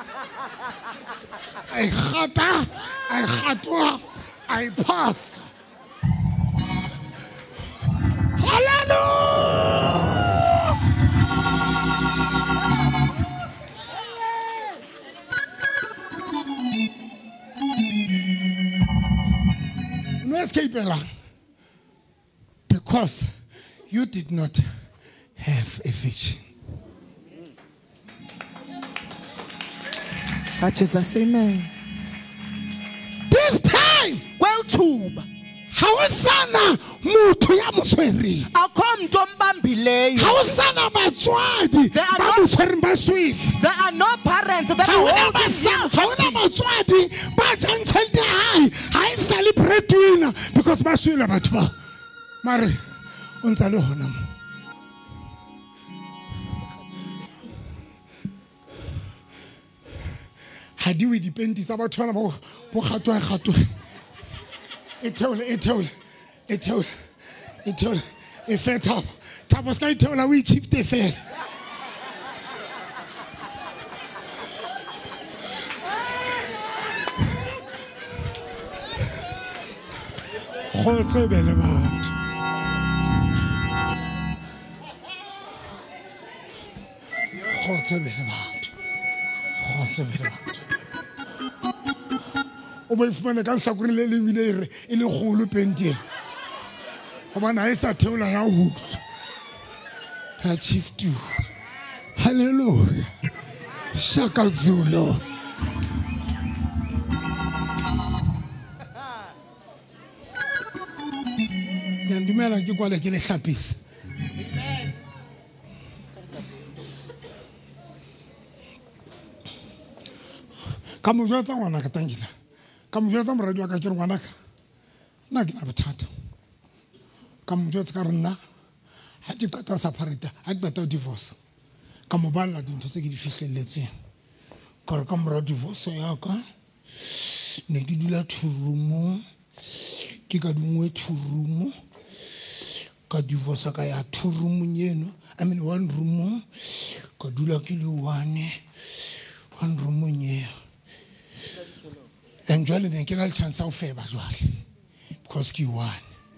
I khata I khatwa I pass Hallelujah No escape because you did not have a vision. Jesus, amen. This time, well, tube. Hawasana mutu ya musweri. Akom dombambile. Hawasana batswadi. There are no There are no parents that are holding him. Hawana batswadi bajanchende hai. Hai celebrate wina because baswila batwa. Mare untalo honam. Hadi we depend is about one about bo khatwa khatwa. Etola, etola, etola, etola. Efe Thabo. Thabo ska etola we chief the fair. Khotse bele batho. Khotse bele batho. Khotse bele batho. O ba ifumana ka hlakore le le mile re e le golo penteng. Go bana e sa theola ya ho. Ta chief tu. Hallelujah. Shaka Zulu. Ndimela ke kwala ke le hlapisa. Amen. Ka mo jwetsa ngwana ka tangila. Ka mo jwetsa moradi wa ka ke re ngwana ka. Nna ke na bothata. Ka mo jwetsa ka rena ha ke qeta separate, ha ke qeta divorce. Ka mo balla dintho tse ke di fihlelletseng. Ka re ka mora divorce ya ka ne ke dula thurumo ke ka dingwe thurumo ka divorce ka ya thurumo nyeno I mean one room ka dula ke le one one room nye and jwale ne ke na le chance of feba jwale because ke one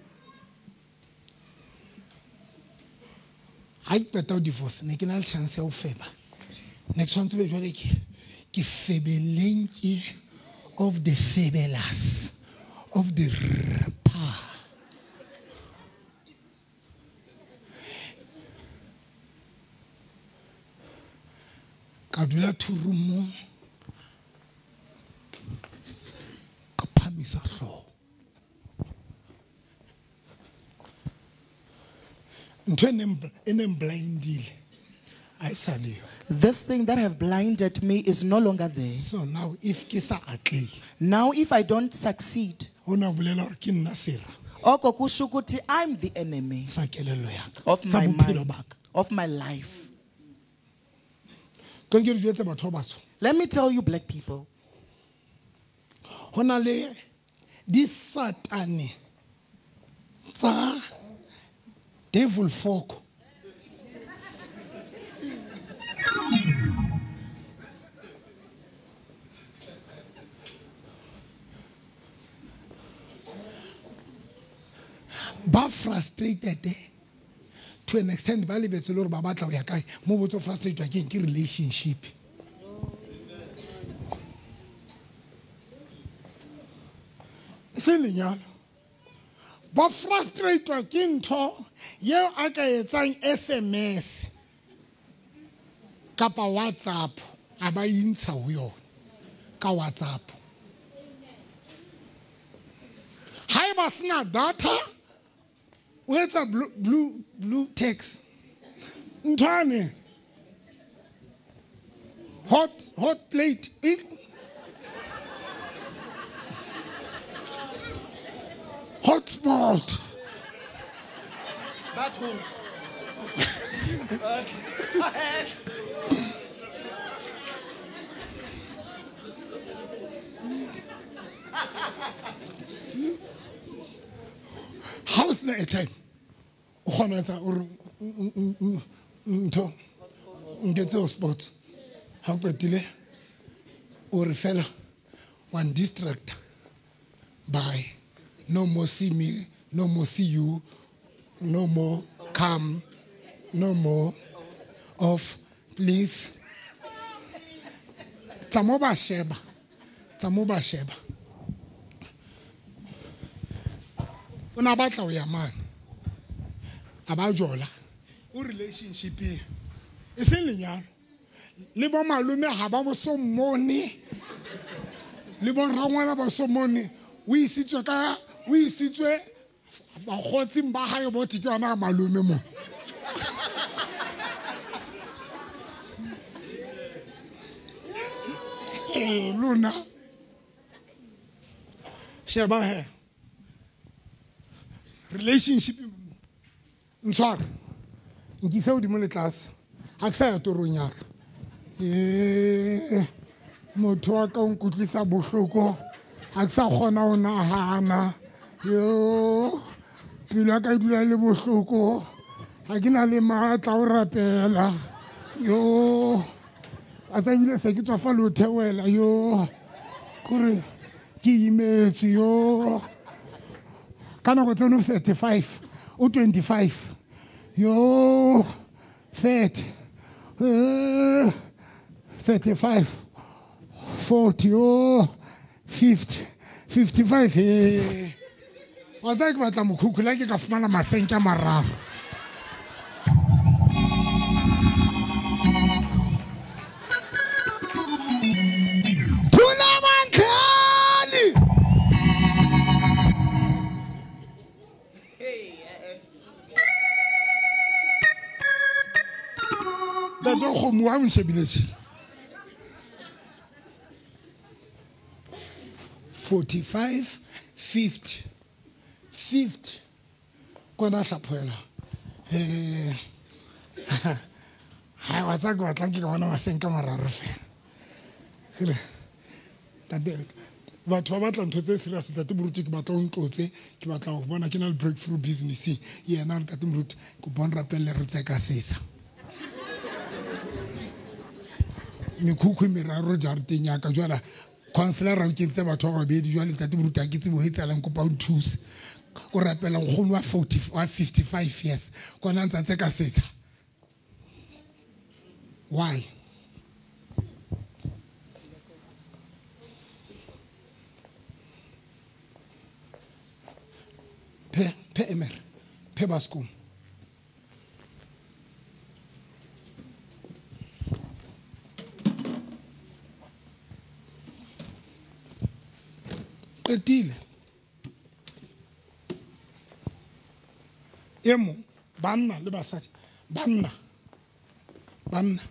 I better divorce ne ke na le chance of feba next one tse jwale ke ke febelenki of the fabulous of the rapa kadula thurumo ka phamisa hlo ntwe enem blindile I sale. This thing that have blinded me is no longer there. So now if kisa atle now if I don't succeed ona bulela hore ke nna sera oko kusho ukuthi I'm the enemy of my mind, of my life. Let me tell you, black people, this satani sa devil folk ba frustrated to an extent ba lebetse le ba batla ya kae mo botso frustrated ke ke relationship se lenyalo ba frustrated ke ntho ye a ka etsang S M S kapa WhatsApp a ba intsha ho yona ka WhatsApp ha ba sna data where's a blue blue blue text ntwane hot hot plate hot spot that one how's the time Honata or to get those spots. How betile or fella one distract by no more see me, no more see you, no more come, no more of please. Tamoba Sheba. Tamoba Sheba. Unabata we a man. About Jola, who relationship here? It's in Linya. Libo Malume Habamo so money. Libo Ramwana about so money. We sit to car, we sit to a hot in Baha about it. You're not Malume. Hey, Luna. Sheba here. Relationship. Nswara nkisa o di mo le tlase ha ke sa ya toronya eh motho wa ka o nkutlisa bohloko ha ke sa kgona ho nahana Yo, pila ka dula le bohloko. Ha ke na le matla o rapela. Yo, a tsabile se ke tswa fa lo theoela yo. Kore ke imetse yo. Kana go tseno thirty-five o twenty-five. Yo, thirty. Uh, thirty-five. forty. Oh, fifty. fifty-five. Hey. Wa tsa ke batla mokhukhu la ke ka fumana masenke a mararo. Tuna mankani. Da do go mo wa msebilesi. forty-five, fifty. fifty. Kona hlaphoela. Eh. Ha wa tsa ke batla ke ka bona masenke a mararo fela. Hele. Tade batho ba batla ntho tse serious tate Moruti ke batla o ntlotse ke batla go bona ke na le breakthrough business yena tate Moruti go bona rapelle re tse ka setsa mekhukhu meraro jareteng ya ka jwala counselor o kentse batho ba babedi jwale tate Moruti a ke tsebo hetsalang kopa o thuse o rapela nggono wa forty wa fifty-five years kona ntse tse ka setsa. Why? Pe pe emer pe baskom qetile emo banna le basadi banna banna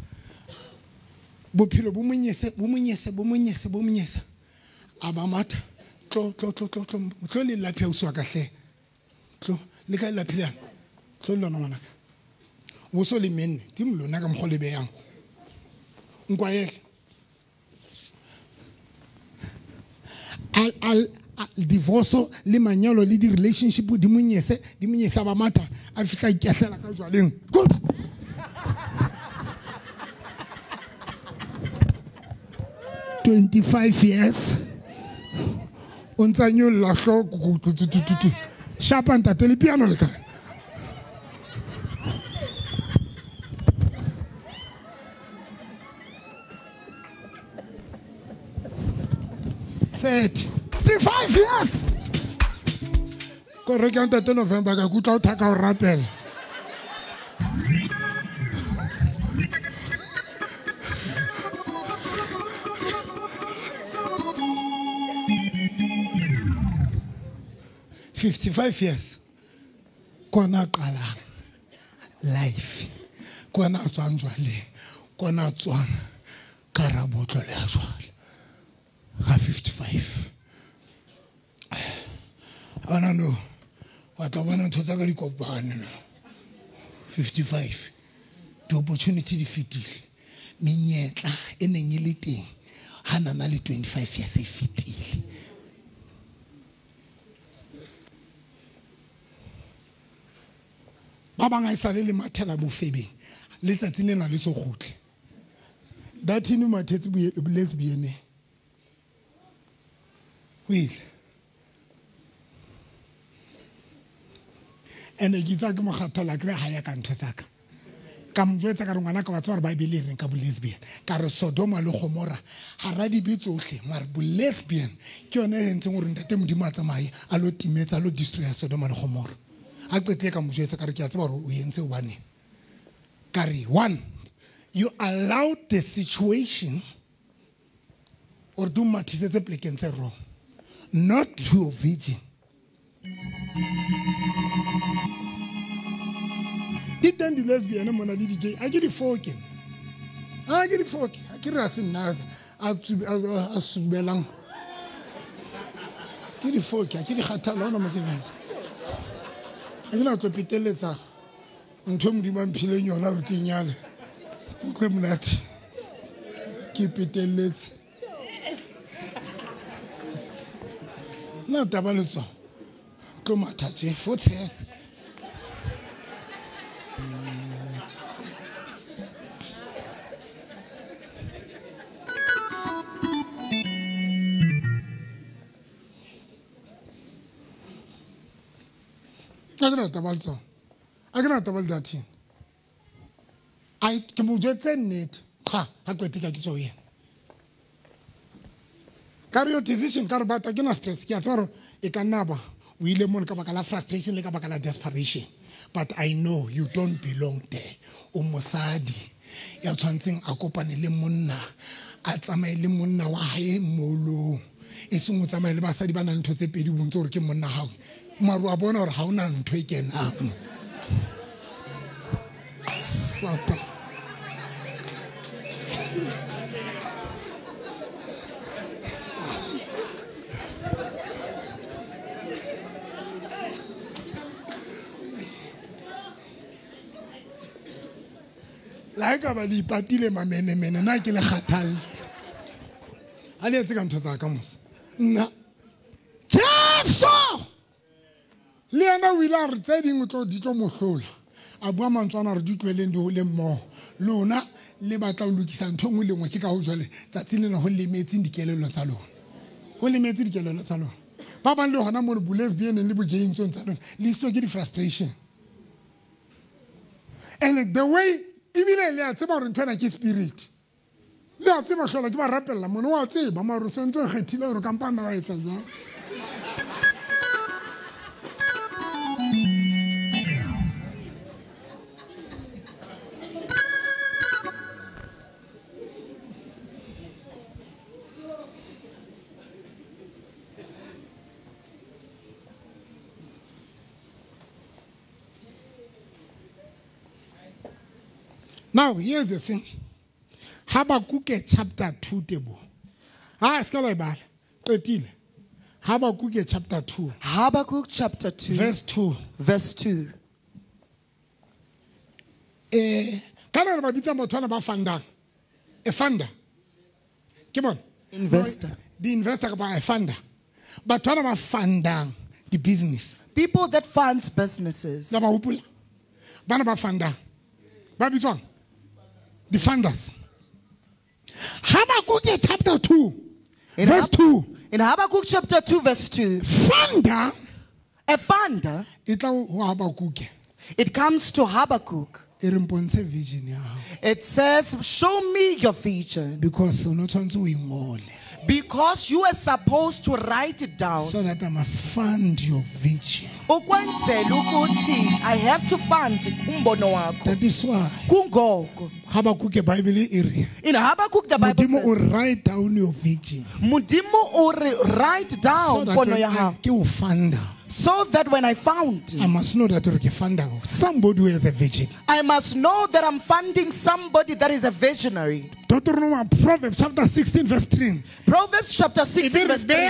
bophelo bo monyese bo monyese bo monyese bo monyese abamata tlo tlo tlo tlo tlo tlo le la pheo swa ka hle tlo le ka la philana tlo lona ngwana ka wo so le menne ke mlona ka mogole be yang nkwaele al al divorce le manyalo le di relationship di monyese di monyesa ba mata a fika ikehlela ka jwaleng good twenty-five years on tsanyo la hloko tutututu shapa ntate le piano le ka thirty-five years ko re ka ntate November ka kutla o thaka o rapela fifty-five years kona qala life kona tswang jwale kona tswang karabotlo le a jwale ga fifty-five ana no wa tla bona ntho ka di kopane no fifty-five the opportunity di fitile menyetla eneng ile teng hana na le twenty-five years e fitile ba banga isale le mathela bofebeng le tsatsine na le so gotle dathini mathetsi bu lesbian will ene ke tsa ke mogathala ke ha ya ka ntho tsaka ka mjwetsa ka rongwana ka batho ba Bible reng ka bu lesbian ka re Sodoma le Gomora ha ra di bitsohle mara bu lesbian ke yone e ntseng gore ntate modimo a tsamaye a lo timetsa a lo destroy Sodoma le Gomora a qetile ka mjwetsa ka re ke a tsaba gore o yentse o bane ka re one you allowed the situation or do mathisetse plekeng tse wrong not to a virgin it and the lesbian mona di gay a ke di foken a ke di foke a ke ra sena a a subelang ke di foke a ke di khathala ona mo ke nna a ke na tlo piteletsa ntho modimo mphileng yona re ke nyale o tle monate ke piteletse na tabaletso tlo mathatse fotse I don't know about so. I don't know about that. I can just net. Ha, I got to get you. Carry your decision, Carbata, again, stress. Yatoro, a canaba. We lemon kabakala frustration, like kabakala desperation. But I know you don't belong there. Omosadi. You're chanting Akopani lemonna. Atama lemonna wahe molo. Isumutama lebasadi banan to the pedibuntor kimona. Maruabona or Haunan taken up. Sata. Like a bali patile ma mene mene na ke le khathal. Ali etsa ntho tsa ka mos. Nna. Jesu! Le ena o ile a re tse dingwe tlo di tlo mohlola a bua mantswana re di tlweleng di hole mmoho lona le batla o lokisa ntho ngwe le ngwe ke ka ho jwale tsatsing lena ho lemetseng dikelello tsa lona ho lemetse dikelello tsa lona ba bang le hona mo le lesbian le bo gay ntso tsa lona le so ke di frustration and the way ibile le a tseba re ntwana ke spirit le a tseba hlola ke ba rapella mona wa tseba maro sentse khethile hore kampana wa etsa jwang. Now, here's the thing. Habakkuk chapter two table. Ah, it's kind of bad. thirteen. Habakkuk chapter two. Habakkuk chapter two. Verse two. Verse two. Eh, can I be talking about funder? A funder. Come on. Investor. The investor about a funder. But what about funder? The business. People that funds businesses. About funder. Baby John. The funders. Habakkuk chapter two, in verse Hab two. In Habakkuk chapter two, verse two. Funder. A funder. It comes to Habakkuk. It says, show me your vision. Because Because you are supposed to write it down. So that I must fund your vision. I have to fund umbono wako. That is why. Kungoko. Habakkuk Bible iri. In Habakkuk the Bible says. Mudimu write down your vision. Mudimu write down so that you funder. So that when I found, I must know that you're a funder. Somebody who has a vision. I must know that I'm funding somebody that is a visionary. Proverbs chapter sixteen verse three. Proverbs chapter sixteen verse three.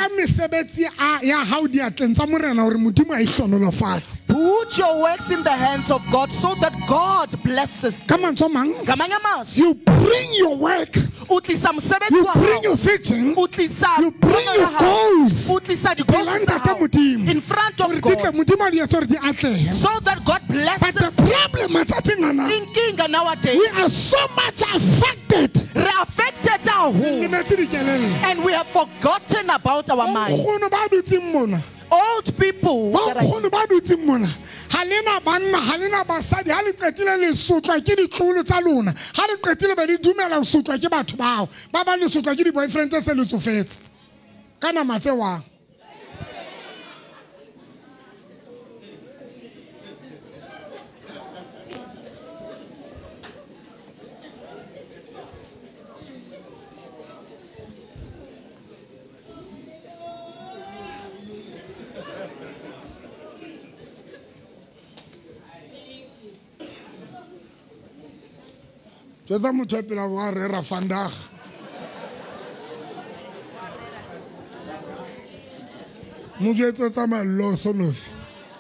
Put your works in the hands of God so that God blesses them. Come on, you bring your work. You bring your vision. You bring your goals. In front of God. So that God blesses. But the problem nowadays, we are so much affected. Affected our home. And we have forgotten about our minds. Old people that are halina banna halina basadi hali qetile le sutwa ke ditlolo tsa lona hali qetile ba di dumela sutwa ke batho bao ba ba le sutwa ke di boyfriend tse le tsofetse kana matse wa Jeza mutho pela wa rera fandag. Mujetse tsa mallo sonofi.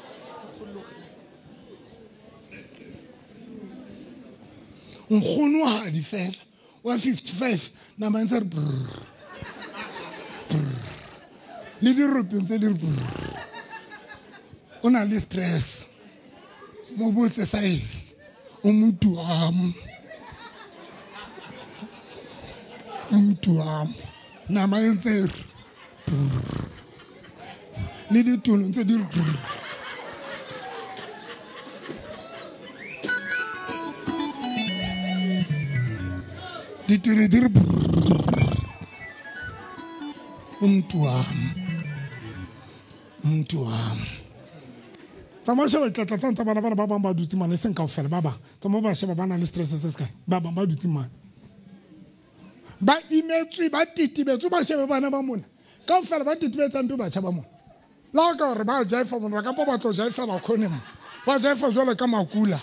Nkgono ha di fela. Wa fifty-five na mantse brr. Le di ropeng tse di brr. o na le stress mo botse sa eng o motho am motho am na ma entse le ditulo ntse di ditulo di motho am motho am tsamaya sheba tlatla tsa bana bana ba bang ba dutse mane seng kaofela ba bang tsamaya ba sheba bana le stress se se kae ba bang ba dutse mane ba imetswe ba titibetswe ba sheba bana ba mona kaofela ba titibetsa mpe ba tshaba mona la ka re ba jaifa mona ka ba tlo jaifa la khone mo ba jaifa jwale ka makula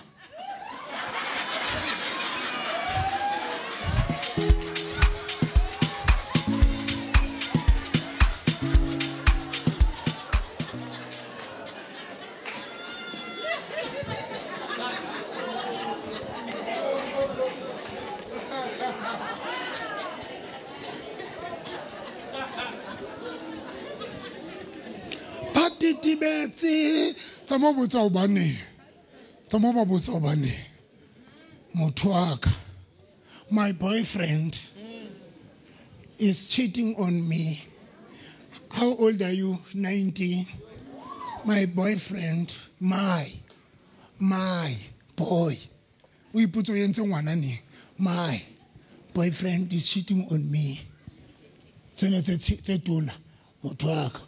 titibetse tsamo botsa o bane tsamo ba botsa o bane motho wa ka my boyfriend is cheating on me. How old are you? nineteen. My boyfriend, my my boy, we put you in my boyfriend is cheating on me. So let's motho wa ka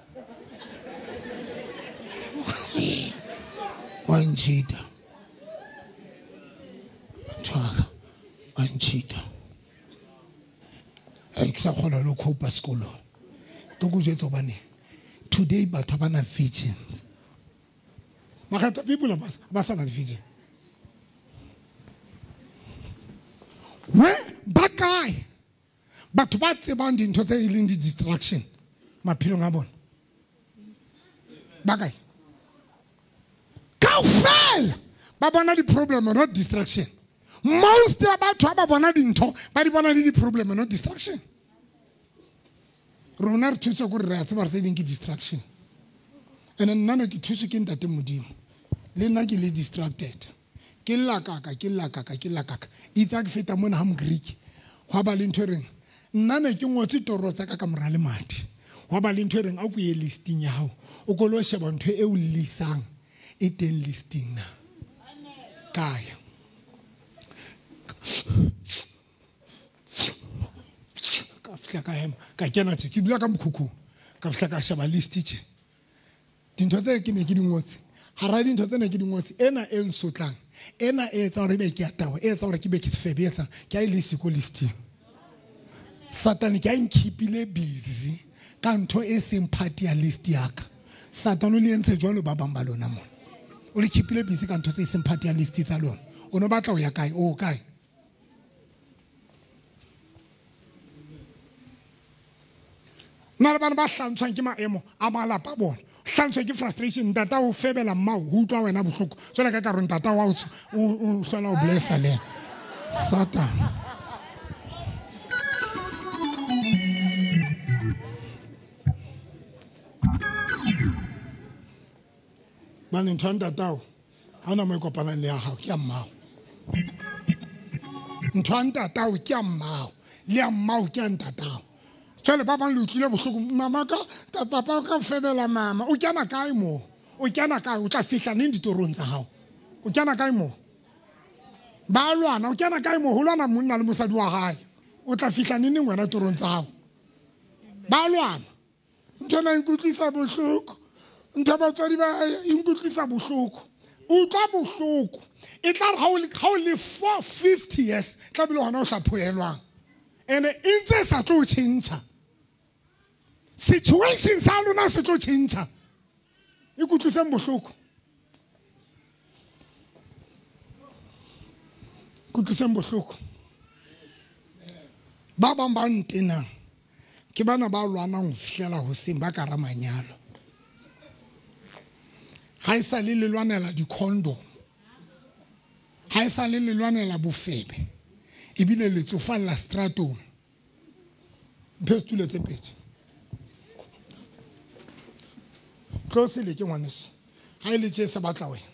one cheater. Talk one cheater. I can't hold a local school. Don't go to Bani. Today, but Tabana Fijians. Makata people of us, Basana Fiji. Where? Back eye. But what's about into the distraction? My pillow abon. Back eye. Fail, but not the problem, not distraction. Most about trouble, but not in talk, but the problem, not distraction. Ronar to so good rats about saying distraction. And then none of the two seconds that the mudim. Lenagili distracted. Killa kaka, killa kaka, killa kaka. Itak fetamon ham Greek. Wabalintering. None of you want it to Rosaka Camralimati. Wabalintering, I'll be a listing how. Okolosha want to euli sang. It in listing na kaya ka fla ka hema ka kena tse ke dula ka mkhukhu ka fla ka shaba list tse dintho tse ke ne ke dingotse hara dintho tse ne ke dingotse ena e nsotlang ena e tsa re be ke atawa e tsa re ke be ke sefebetsa ke a ile siko listing Satan ke a nkipile busy ka ntho e seng party ya list yaka Satan o le ntse jwalo ba bang ba lona mona o le keepile busy ka ntho tse seng party ya list tsa lona o no batla o ya kae o kae na bana ba hlantshwang ke maemo a malapa bona hlantshwe ke frustration ntata o febela mmao ho utlwa wena bohloko tsela ka ka re ntata wa o hlola o blessa le Satan Bana ntwanda tao hana mo kopana le ya hao ke a mmao ntwanda tao ke a mmao le ya mmao ke a ntatao tsale ba bang le utlile bohloko mama ka ta papa ka febela mama o kena kae mo o kena kae o tla fihla neng ditorong tsa hao o kena kae mo ba lwana o kena kae mo ho lwana monna le mosadi wa hae o tla fihla neng wena torong tsa hao ba lwana ntona nkutlisa bohloko ntho ba tsari ba inkutlisa bohloko o tla bohloko e tla ha o le ha o le four fifty years tla bile hona o hla phoelwang ene intse sa tlo tšhentšha situation sa lona se tlo tšhentšha e kutliseng bohloko kutliseng bohloko ba bang ba ntenang ke bana ba lwanang ho fihlela hoseng ba ka ramanyalo ha isa le le lwanela di condom ha isa le le lwanela bofebe ebile le tsofalla stratong pestule tse pedi close le ke ngwaneso ha ile tse se batla wena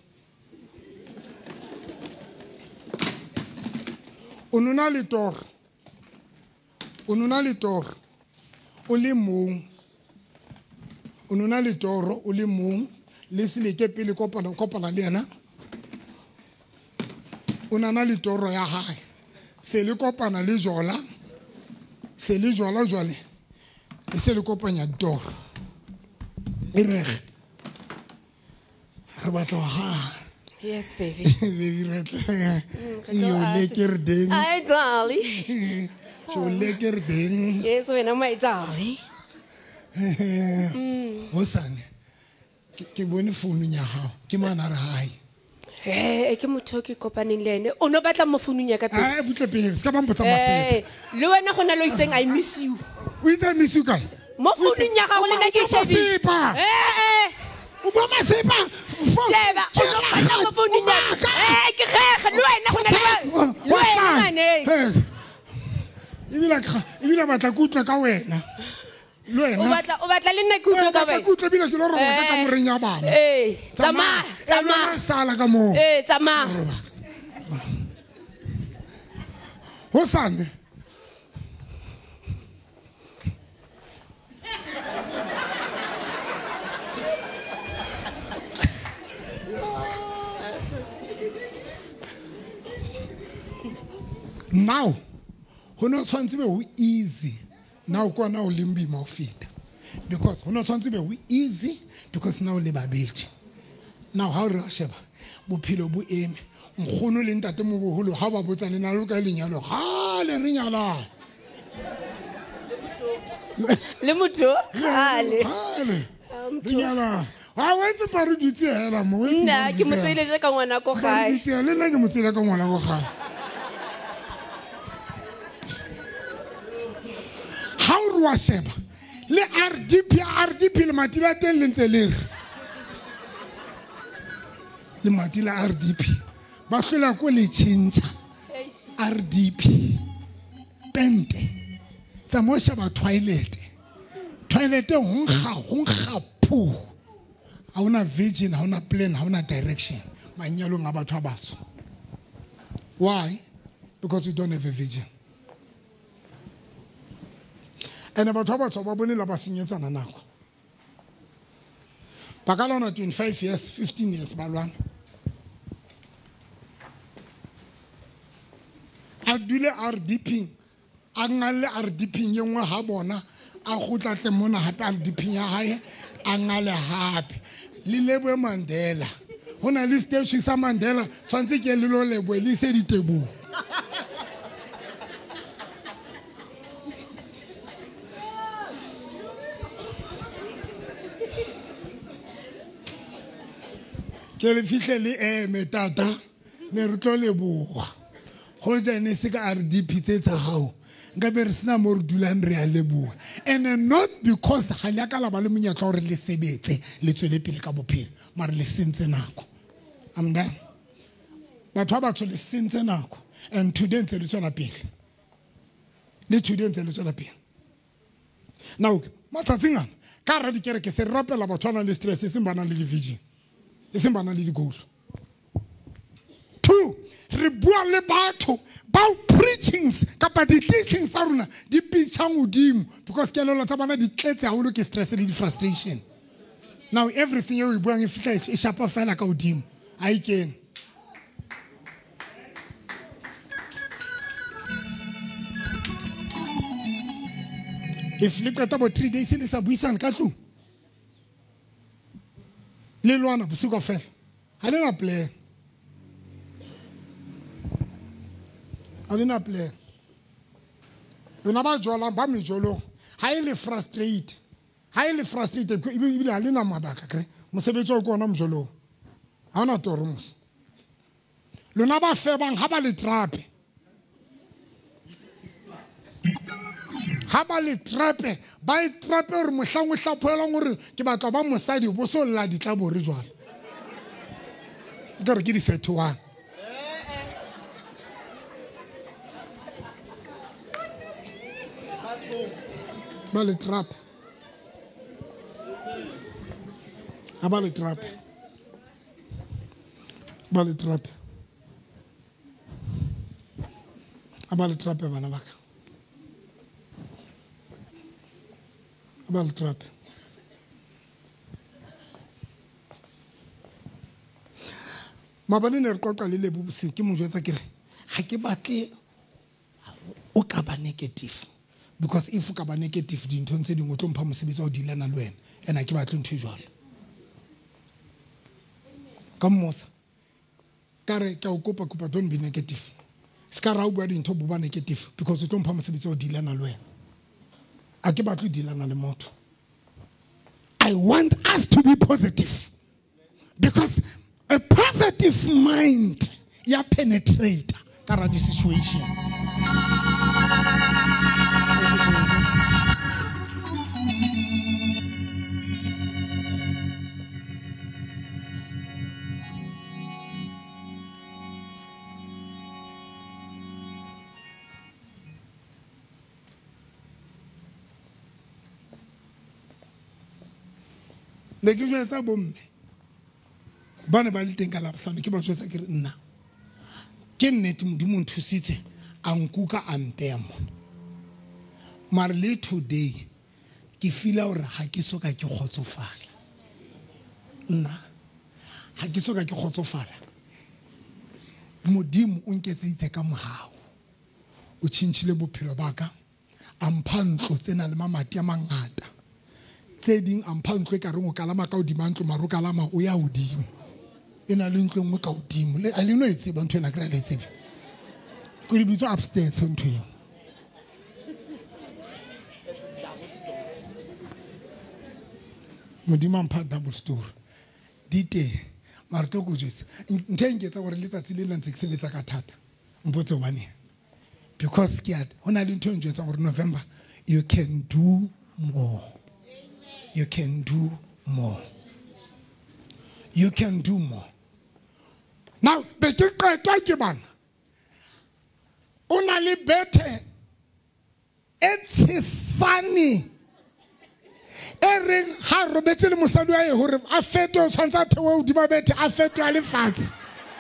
o nona le toro o nona le toro o le mong o nona le toro o le mong le sile ke pele kopana kopana le yena o nana le toro ya hae se le kopana le jola se le jola jwale le se le kopanya toro e re re batla ha. Yes, baby. Baby, right. You lekker ding. Hi, darling. So lekker ding. Yes, when I'm my darling. Hosane. Ke bone phone nya hao. Ke mana re hai. Eh, ke motho ke kopaneng le ene. O no batla mo phone nya ka pele. Ah, butle pele. Ska ba mpotsa masepe. Eh, le wena gona lo itseng I miss you. O itse miss you kae? Mo phone nya ga go le nna ke shebi. Eh eh. O ba masepa. Sheba, o no batla mo phone nya. Eh, ke gege le wena gona le. Le wena ne. Ibila ka, ibila batla kutla ka wena. Le wena. O batla o batla le nna ke utlo ka wena. Kutla bila ke lo roba ka moreng ya bana. Eh, tsama, tsama. Sala ka mo. Eh, tsama. Hosane. Now, who not trying to be easy. Now, go now limbi more feet. Because who not trying to be easy because now live a bit. Now, how Rasheba? Bupilo bu aim. Mhono linta temu hulu. How about an aluka linyalo? Ha, le ringala. Lemuto? Hale. Hale. Ringala. I went to Paruduti. I'm waiting. Nah, give me say the Kawana Kokai. Let me say the Kawana. How Rwasheba? Le R D P, R D P, le matila ten lenseler. Le matila R D P. Bafela ko le chincha. R D P. Pente. Samosha ba toilet. Toilet hongha hongha pu. Hauna vision, hauna plan, hauna direction. Manyalo nga batho ba baso. Why? Because you don't have a vision. And about how much about Bonnie Labasinians and Anako. Pagalona twenty-five years, fifteen years, Balwan. Adule R D P, Angale R D P, young Habona, Ahuta Temona had R D P, Angale happy. Lilebe Mandela. When I listen, she's a Mandela, Santi Lolo, we said it taboo. Ke fihle le eme tata ne re tlo le boa go jane se ka R D P tsa hao nka be re sina mo re dulang re a le boa and not because ha le ka la ba le monyetla gore le sebetse le tswele pele ka bophelo mara le sentse nako am done batho ba tswele sentse nako and today ntse le tswela pele le today ntse le tswela pele now matsatsing ana ka ra di kere ke se rapela batho na le stress se mbana le vision. Two, re bua le batho ba preachings kapa di teachings tsa rona di pitcha modimo because ke lelo tsa bana di tletse ha holo ke stress le di frustration. Now everything you buang e fitla e shapa fela ka odimo a ikeng. If le qeta bo three days le sa buisana ka tlu le lwana bosigo fela ha le na plan ha le na plan lona ba jola ba mejolo ha ile frustrate ha ile frustrate e bile ha le na mabaka kre mosebetsi o kona mojolo ha ona tormos lona ba febang ha ba le trape ha ba le trape ba e trape re mohlangwe hlaphoela gore ke batla ba mosadi bo so lla ditla bo re jwala ke re ke di thirty-one ba le trape ha ba le trape Bale trap. Abale trap bana baka. Abale trap. Mabane ne re qoqa le le bobusio ke mo jwetsa ke re ha ke batle o ka ba negative because if o ka ba negative di ntho tse dingwe o tlo mpha mosebetsi o dilana le wena ena ke batle ntho e jwalo ka mmosa ka re ke o kopa kopa don't be negative ska ra o bua di ntho bo ba negative because o tlo mpha mosebetsi o dilana le wena a ke batle dilana le motho. I want us to be positive because a positive mind ya penetrate kara the situation. Thank you, Jesus. Le ke jwetsa bomme bana ba le teng ka lapfane ke ba jwetsa ke re nna ke nnete modimo nthusitse a nkuka a mpeya mona mara le today ke feel hore ha ke soka ke khotsofala nna ha ke soka ke khotsofala modimo o nketseitse ka mohao o tshintshile bophelo baka a mpha ntlo tsena le mamati a mangata tse ding a mpha ntlo e ka reng o kalama ka hodima ntlo maro kalama o ya hodimo ena le ntlo nngwe ka hodimo le a le no e tseba ntho ena kra le tsebe go di bitso upstairs ntho eo modimo a mpha double story di teng mara tlo go jetsa nthe e nketsa gore letsatsi le lantse ke sebetsa ka thata mpotse obane because ke at hona le ntho e njwetsa gore November you can do more. You can do more. You can do more. Now, be ke qeta ke bana. Ona le bethe it's sunny. Ering ha robetse le mosadi wa e hore a feto o tshwantsa thewe o di ba bethe a feto a le fatshe.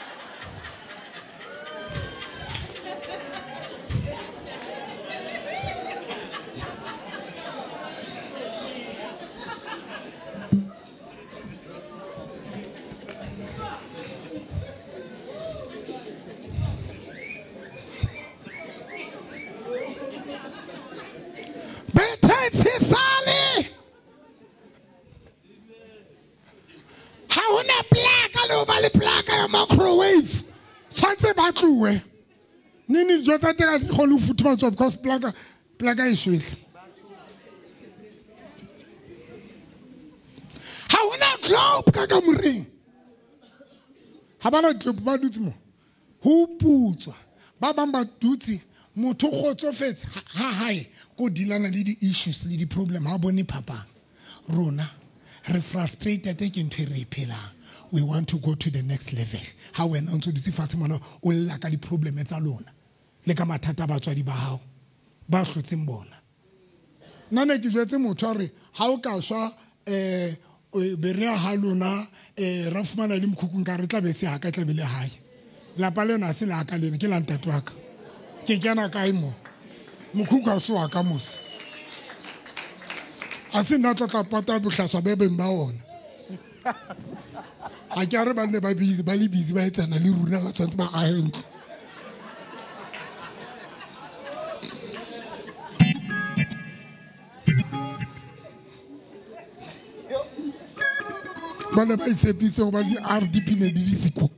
Microwave. Chance ba tluwe. Nini jota teka go lu futuma job because plaga plaga is shwele. Ha una globe ka ka moring. Ha bana globe ba dutse mo. Ho putswa. Ba bang ba dutse motho gotsofetse ha hae go dilana le di issues le di problem ha bone phapang. Rona re frustrated ke ntwe re phelang. We want to go to the next level. How when onto the Fatima o la ka di problem tsa lona. Le ka mathata ba tswadi ba hao. Ba hlotseng bona. Nana ke jwetse motho re ha o ka swa eh be re ha lona eh ra fumana le mkhukung ka re tla be se ha ka tla be le hae. La pa lena se la ka lena ke la ntatu aka. Ke kana kae mo. Mkhukhu a so aka mos. A se na tla pata bohlaswa be beng ba ona. A ke ba ne ba busy ba le busy ba etsana le runa ba tsantse ba a ntlo ba ne ba itsepise go ba di R D P ne di ditsiko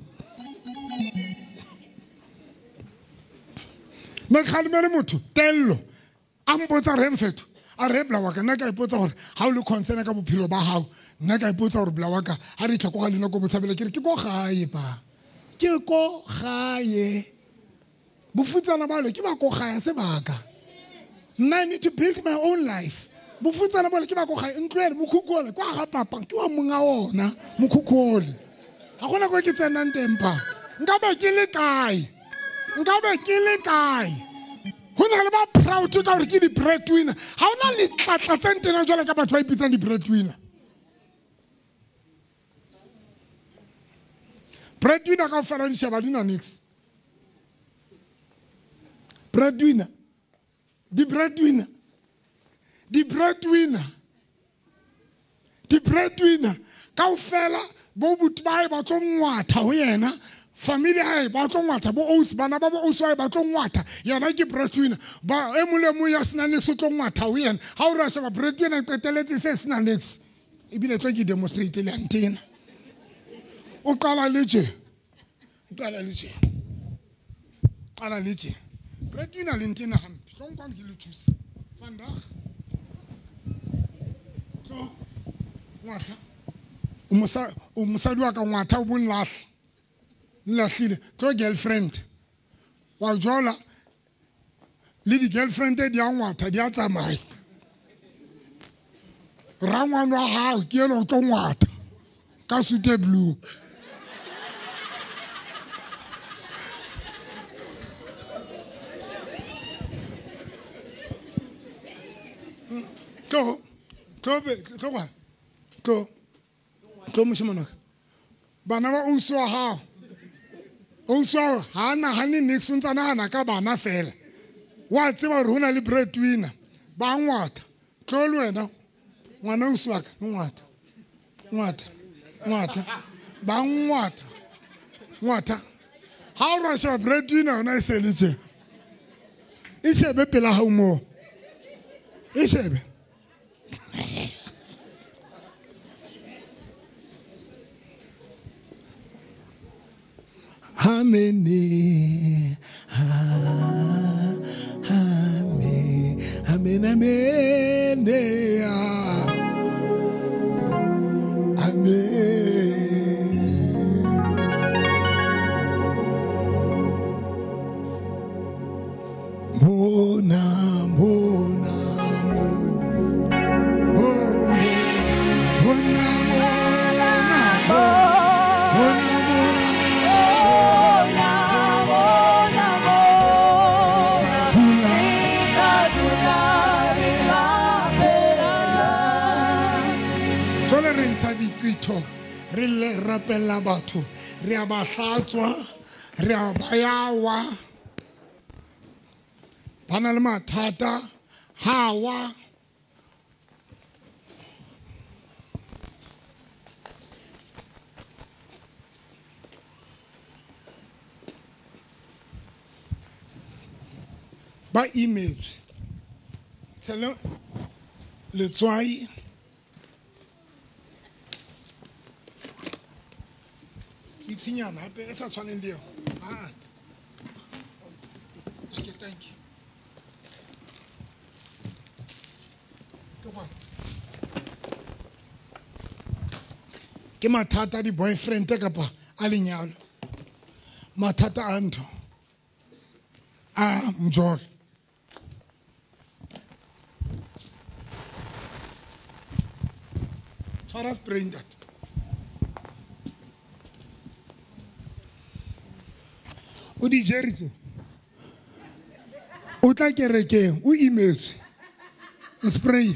me khalmele motho tello a mpotsa re mfeto a re bla wa ka nna ka ipotsa gore ha o le concern ka bophelo ba hao nna ka ipotsa gore bla wa ka ha re tlhoka le nako botshabela ke re ke go gae ba ke go gae bofutsana ba le ke ba go gae se baka nna I need to build my own life bofutsana ba le ke ba go gae ntlwele mokhukole kwa ga papa ke wa monga ona mokhukole ha gona go ke tsena ntempa nka ba ke le kae nka ba ke le kae hona le ba proud ka hore ke di breadwinner ha ona le tlatla tsentena jwale ka batho ba ipitsang di breadwinner breadwinner ka fela di sheba dina nix breadwinner di breadwinner di breadwinner di breadwinner ka fela bo butba ba tlo ngwatha ho yena family hae ba tlo ngwatha bo outs bana ba bo outs ba tlo ngwatha yena ke breadwinner ba e mole mo ya sina nix tlo ngwatha ho yena ha o ra sheba breadwinner qeteletse se sina nix ibile tlo ke demonstrate le antena o qala letse o qala letse qala letse breadwinner le ntena hampi tlo nkwa ke le thusa vandag so ngwatha o musa o musadi wa ka ngwatha o bonlahle lahlile tlo girlfriend wa jola le di girlfriend di a ngwatha di a tsamaya rangwana wa hao ke elo tlo ngwatha ka suite blue Go, go, go, go, go, go, Mishimano. Banava Uswa how? Uswa Hana Hani Nixon Sana Cabana fell. What's ever Runa Libre Twin? Bang what? Colwena. One Uswak, what? What? What? Bang what? What? How rush a breadwinner and I said it. It's a bepila homo. It's a Amen. Amen. Amen. Amen. Mona, Mona, re le rapella batho re a ba hlatswa re a bayawa bana le mathata hawa ba image tsela le tswai Itsinyana hape e sa tshwaneng le yo ah okay thank you Come on. Ke mathata di boyfriend kapa a lenyalo mathata a ntho a mjolo tshwara brain that o di jerito o tla kerekeng o imetswe o spray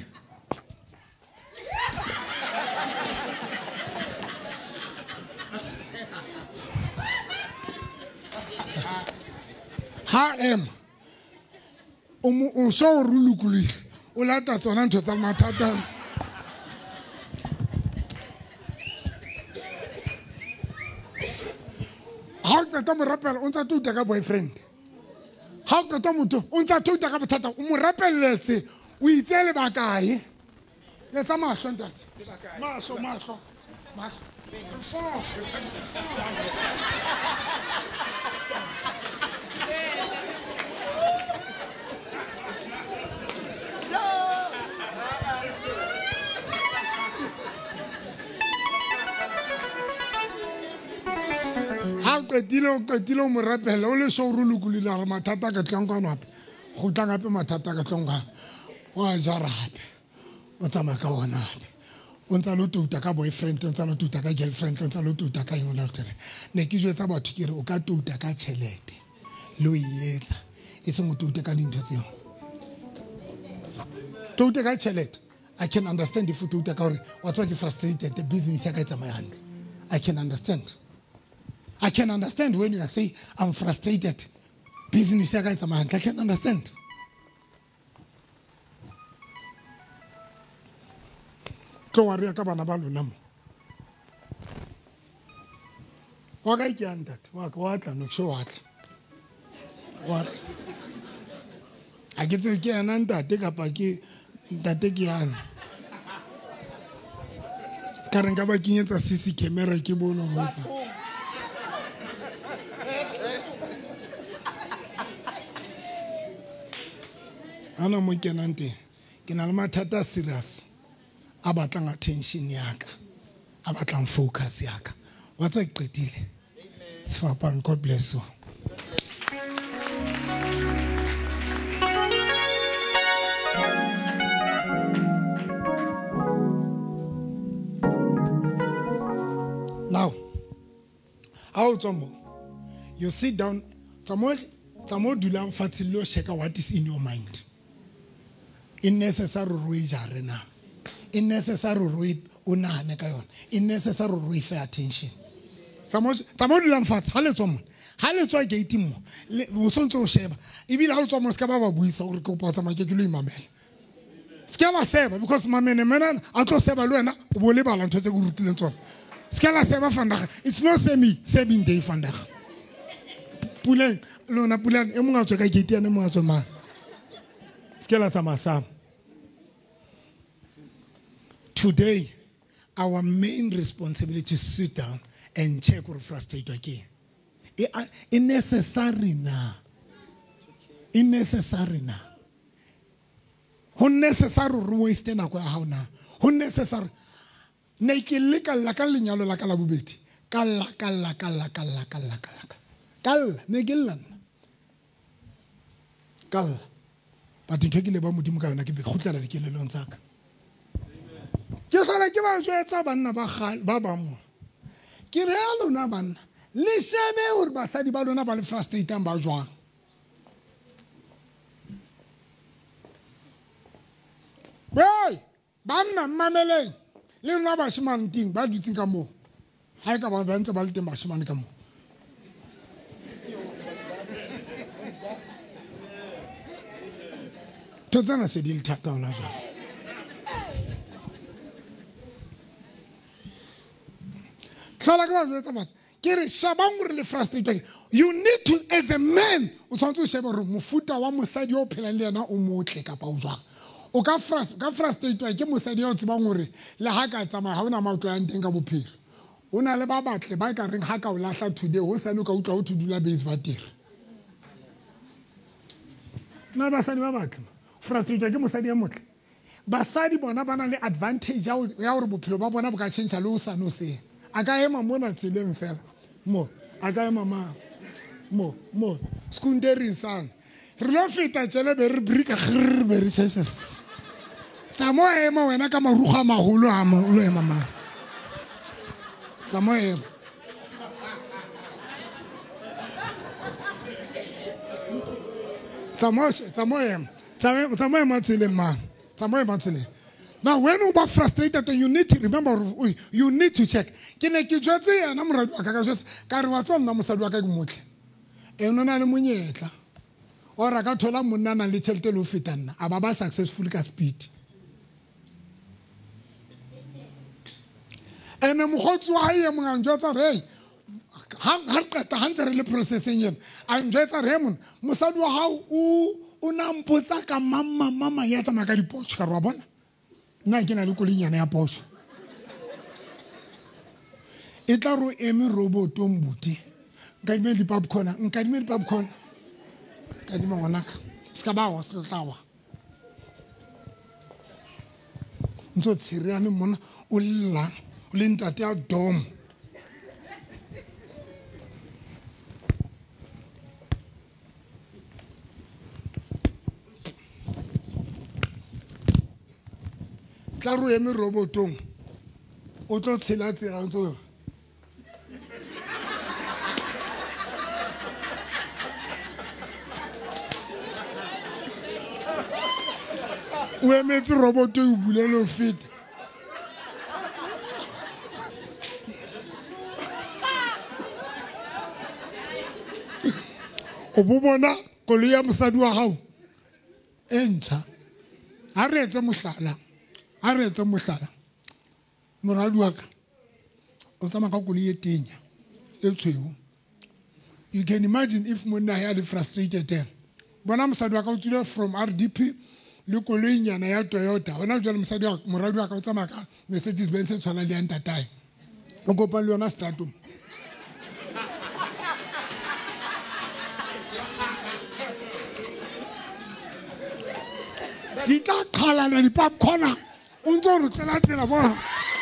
ha em o mo o so rulukulile o lata tsona ntho tsa mathata ha o qeta mo rapela o ntse tuta ka boyfriend ha o qeta motho o ntse tuta ka bothata o mo rapelletse o itse le bakae le tsa mahlo ntate mahlo mahlo mahlo four ha o qetile o qetile o mo rapela o le so rulukulile re mathata ka tlankano hape go tla gape mathata ka tlonga wa jara hape o tsamaya ka ona hape o ntse lo tuta ka boyfriend o ntse lo tuta ka girlfriend o ntse lo tuta ka yona lo tete ne ke jwetsa batho ke re o ka tuta ka tšhelete lo yetsa e seng o tuta ka dintho tseo tuta ka tšhelete I can understand if you tuta ka gore wa tswa ke frustrated the business ya ka e tsamaya hantle I can understand I can understand when you say I'm frustrated. Business ya ka tsamaya, I can understand. Tlo wa re ka bana ba lona mo. Wa ka ke anda, wa ka wa tla no tsho wa tla. Wa tla. A ke tse ke ana ntate ka pa ke ntate ke ana. Ka re nka ba kinyetsa C C camera ke bona go etsa. Ana mo ke nante ke na le mathata serious a batlang attention ya ka a batlang focus ya ka wa tsa iqedile sifapang. God bless you. Now how tomo you sit down tomo tomo dulang fatshe lo sheka what is in your mind. In necessary roi jare na in necessary roi unane ka yona in necessary roi pay attention. Tomo tomo dulang fatshe ha le tomo ha le tswa gate mo o sontse o sheba ibile ha o tswa mo ska ba ba buisa gore ke potsa make ke lo imamela ska la seba because mamene mena a tlo seba le wena o bo le bala ntse go rutileng tsona. Skala seba vandaag. It's not semi seven day vandaag. Pulen, lona pulen. E mga tswa ka gate ya ne mga tswa ma. Skala sama sam. Today, our main responsibility is to sit down and check or frustrate again. It's necessary now. It's necessary now. It's necessary to waste na kwa how now. It's necessary. Nekele kala kala nyalo la kala bubeti kala kala kala kala kala kala kala negelan kala but nthekile ba modimo ka yona ke be khutlela dikelelong tsaka ke sala ke ba jwetsa banna ba ba ba mo ke re a lona banna le shebe hore basadi ba lona ba le frustrating ba jwang boy banna mameleng le nna ba shimane ting ba dutse ka mo ha ka ba ba ntse ba le teng ba shimane ka mo to tsana se di le thata ona jwa tlhola ka ba jwetsa batho ke re shabang gore le frustrated. You need to as a man o tshwanetse o shebe gore mofuta wa mosadi o phelang le yena o motle kapa o jwang. O ka frust ka frustrated ke mosadi o tsebang gore le ha ka tsamaya ha ona mautlo a nteng ka bophelo o na le ba batle ba ka reng ha ka o lahla today ho sa no ka utlwa o thudula base va tira na ba sadi ba batle frustrated ke mosadi ya motle basadi bona ba na le advantage ya gore bophelo ba bona bo ka change le o sa no se a ka ema mona tseleng fela mo a ka ema ma mo mo skundering san re lo feta tsele be re brika grr be re cheshes Samo ema wena ka maruga maholo a mo lo ema ma. Samo ema. Samo samo ema. Samo ema tsile ma. Samo ema tsile. Now when you are frustrated you need to remember you need to check. Ke ne ke jwetse yana moradu aka ka jwetse ka re wa tswa nna mosadi wa ka ke motle. E nona le monyetla. Ora ka thola monna na le tšhelete le o feta nna a ba ba successful ka speed. And I'm hot to I am on Jota Ray. Hunter the processing him. I'm Jota Raymond. Musadu how unam putsaka mama mama yata magari poch karabon. Nakina lukulinya na poch. Itaru emi robo tombuti. Kadime di popcorn. Kadime di popcorn. Kadime wanak. Skabawa slatawa. Nso tsiriani mona ulla. Lintate a dom Claro eme robotong o tlo tshela tsela ntso o emetse roboto o bulele o feta o bo bona koloi ya mosadi wa hao e ntjha a re etse mohlala a re etse mohlala moradi wa ka o tsamaya ka koloi e tenya e tshweu. You can imagine if monna had frustrated them. Bona mosadi wa ka o tsile from R D P le koloi nyana ya Toyota ona jwale mosadi wa moradi wa ka o tsamaya ka Mercedes Benz e tshwana le ya ntatae o kopa le yona Stratum. Di tla khalana di popcorn o ntse re tla tsela bona.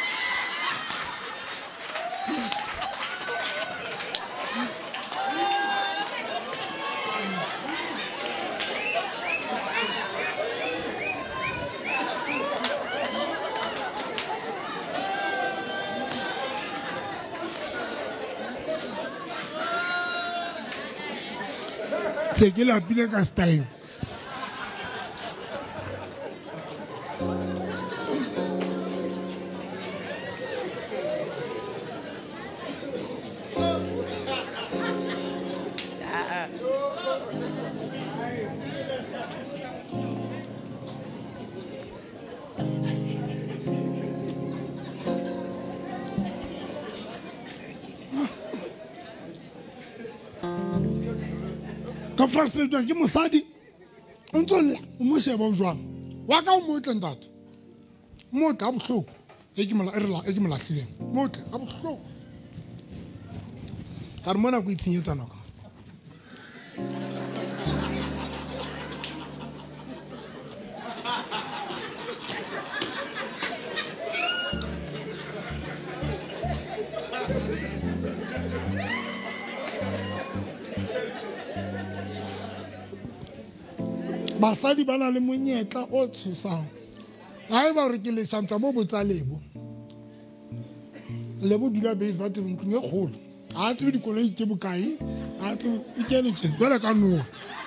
Ke la pile ka style ka frustrated ke mosadi o ntse o mo sheba o jwang wa ka o mo tlendata mo tla bohloko e ke mola e rela e ke mola hlileng mo tla a bohloko ka re mona go itshenyetsa nako basadi ba na le monyetla o tshosang ha e ba re ke le shamtsa bo botsalebo lebo dula be va te ntlo e kgolo ha tse di koloi ke bokae ha tse e ke le tse tsela ka noa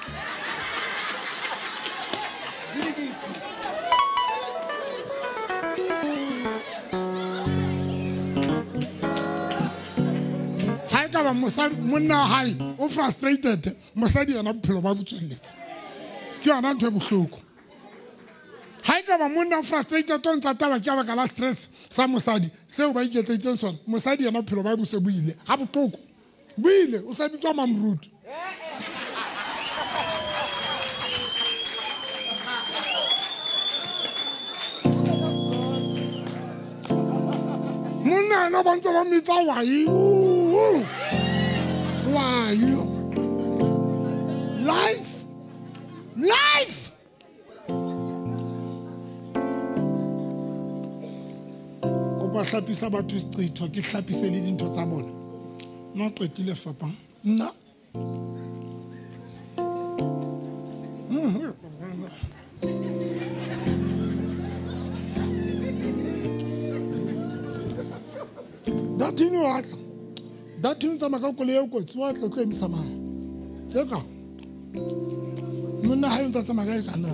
ha ka ba mosadi monna hai o frustrated mosadi yana bophelo ba botswelletse ke ana ntwe bohloko ha e ka ba monna frustrated to ntsa taba ke ba ka la stress sa mosadi seo ba iketsetseng sona mosadi yana bophelo ba bo se buile ha botloko buile o sa bitswa mamruti monna na ba ntse ba mitsa wai wai life life o ba hlapisa batho street ke hlapise le dintho tsa bona no qetile fapa nna datini wa tla datini tsa maka kole yo kotsi wa tla tlo emisa mang ke ka monna ha yonta tsa maka e kana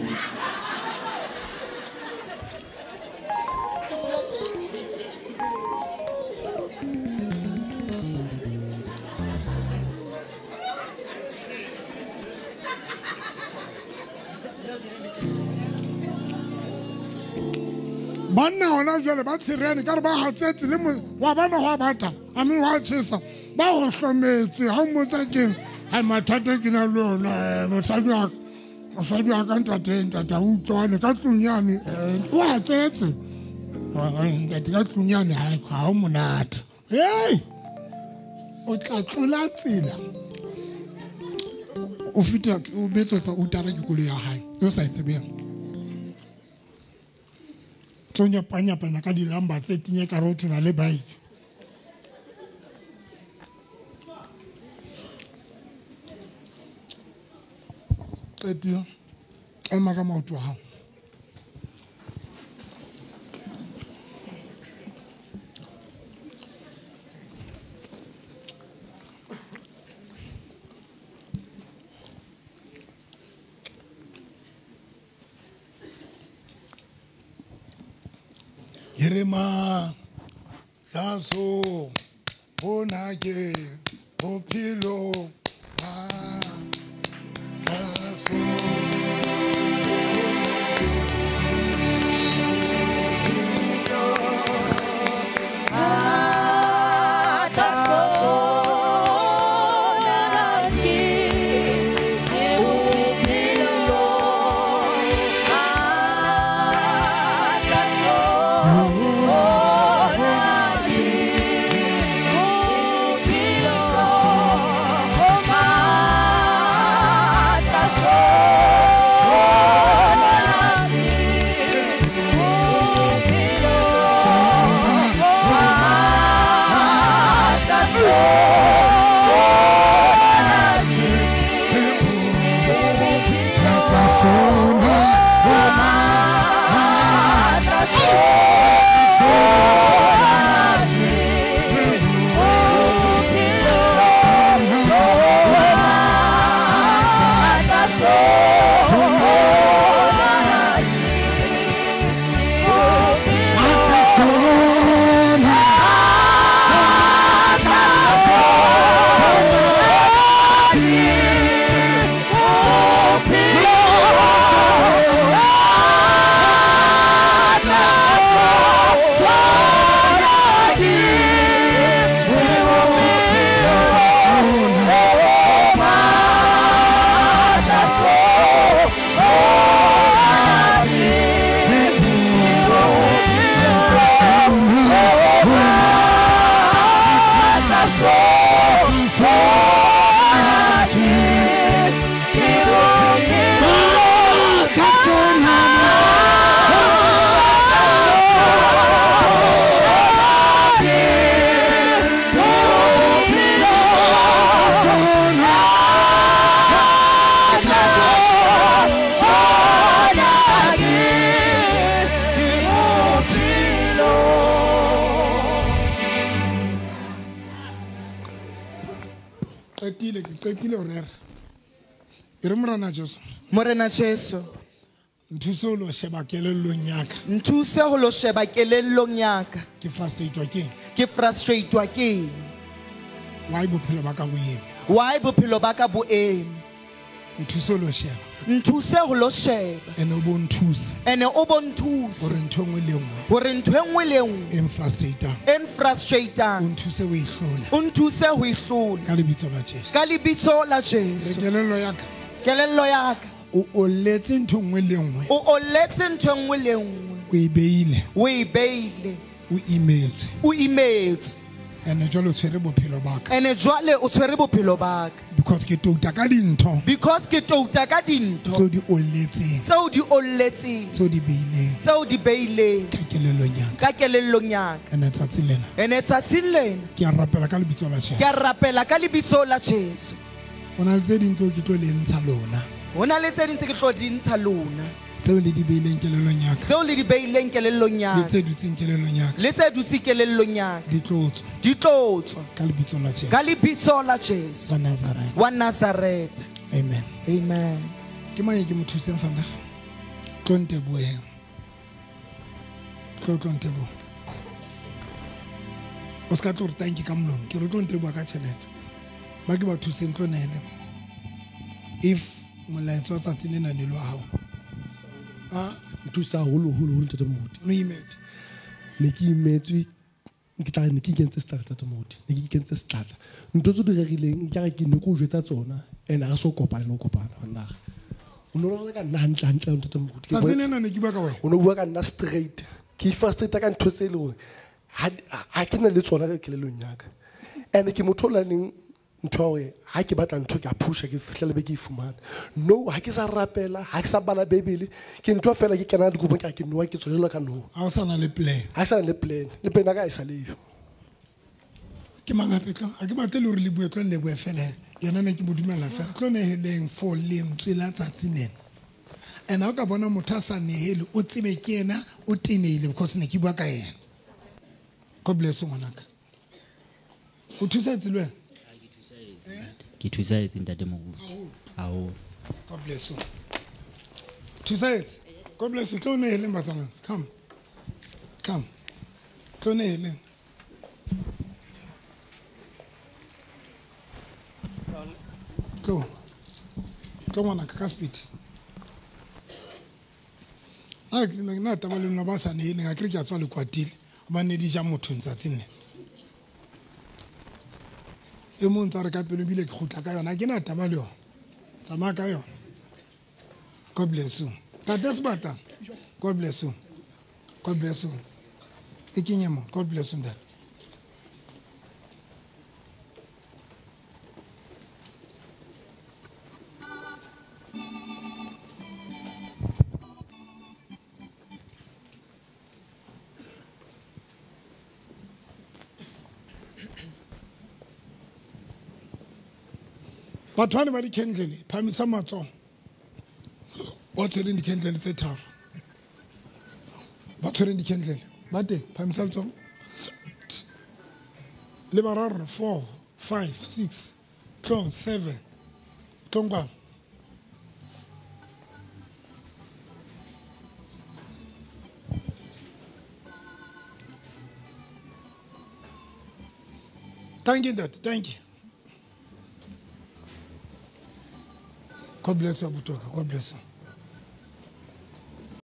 banna ona jwale ba tshirene ka re ba hatsetse le wa bana wa bata a me wa tshisa ba go hlometse ha mo tsa keng ha mathata ke na le ona mosadi wa mosadi wa ka ntate ntate o tswane ka tlunyane wa tsetse wa ntate ka tlunyane ha ha o monate hey o tla tlola tsela o fita o betsetsa o tara ke kolo ya hae yo sa itsebeng tsonya panya panya ka dilamba tse tinye ka rotho na le bike etio ema ka maoto ha Yerema Saso Bonake Popilo Ah qetile ke qetile o rera e re morana Jesu Morena Jesu nthuse o lo sheba kelellong ya ka nthuse ho lo sheba kelellong ya ka ke frustratewa ke ke frustratewa ke eng why bophelo ba ka bo eme why bophelo ba ka bo eme nthuse o lo sheba nthuse ho lo sheba ene o bo nthuse ene o bo nthuse hore ntho engwe le engwe hore ntho e nngwe le nngwe e mfrustrateang en o frustrateang nthuse o e hlola o nthuse ho e hlola ka lebitso la Jesu ka lebitso la re Jesu kelello ya ka kelello ya ka o o letse ntho engwe le engwe o o letse ntho e nngwe le nngwe o e beile o e beile o imetswe o imetswe ene jwale o tshwere bophelo ba ka ene jwale o tshwere bophelo ba ka because ke touta ka dintho because ke touta ka dintho tseo di olletseng tseo di olletseng tseo di beileng tseo di beileng ka kelellong ya ka ka kelellong ya ka ene tsatsing lena ene tsatsing lena ke a rapela ka lebitso la Jesu ke a rapela ka lebitso la Jesu o na le tse ding tseo ke tlo le ntsha lona ho na le tse ding tse ke tlo di ntsha lona tseo le di beileng kelellong ya ka tseo le di beileng kelellong ya le ka tse dutseng kelellong ya ka le tse dutse kelellong ya ka di tlotswa di tlotswa ka lebitso la Jesu ka lebitso la Jesu wa Nazareth wa Nazareth amen amen ke mang ke mo thuseng fana tlo ntebohe tlo tlo ntebo o ska tlo re tanki ka molomo ke re tlo nteboha ka tšhelete ba ke ba thuseng tlo nene if molaetso wa tsatsi lena le lo hao a thusa holo holo holo tata modi no imetse ne ke imetswe ke tla ne ke kentse start tata modi ne ke kentse start ntho tse di regileng ke re ke ne go jwetsa tsona ena ga so kopana lo kopana nna o no re ka nna hantle hantle tata modi tsatsi lena ne ke ba ka wena o no bua ka nna straight ke frustrate ka ntho tse le gore ha ke na le tsona ka kelelong ya ka ene ke motho la neng ntho hore ha ke batla ntho ke a pusha ke fihlele be ke ifumana no ha ke sa rapela ha ke sa bala bebele ke ntho fela ke kena dikupo ka ke noa ke tswela ka no a o sana le plan ha sa le plan le plan ka isa leyo ke mangapetlo a ke batle le re le bue tlo le bue fela yena ne ke bodumela fela tlo ne heleng for lentswe la tsatsi nena ena o ka bona motho a sa nehele o tsebe ke yena o tenehile because ne ke bua ka yena God bless you ngwanaka o thusa tsi lwe ke thusa etse ntate mogolo haholo God bless you thusa etse God bless you tlo nehele mbasana come come tlo nehele tlo tlo ngwanaka ka speed a ke nna taba le nna ba sa nehele ga ke re ke a tswa le kwatile ba ne di ja motho ntsatsine e mong tsa re ka pelo bile ke khutla ka yona ke na taba le yona tsamaya ka yona God bless you tate sebata God bless you God bless you e kenye mo God bless you ntate batho ba ne ba dikhendlele phamisa matsogo ba tshwereng dikhendlele tse tharo ba tshwereng dikhendlele ba teng phamisa letsogo le bararo four five six tlong seven tlong kwang thank you dad thank you God bless you, Abutoka. God bless you.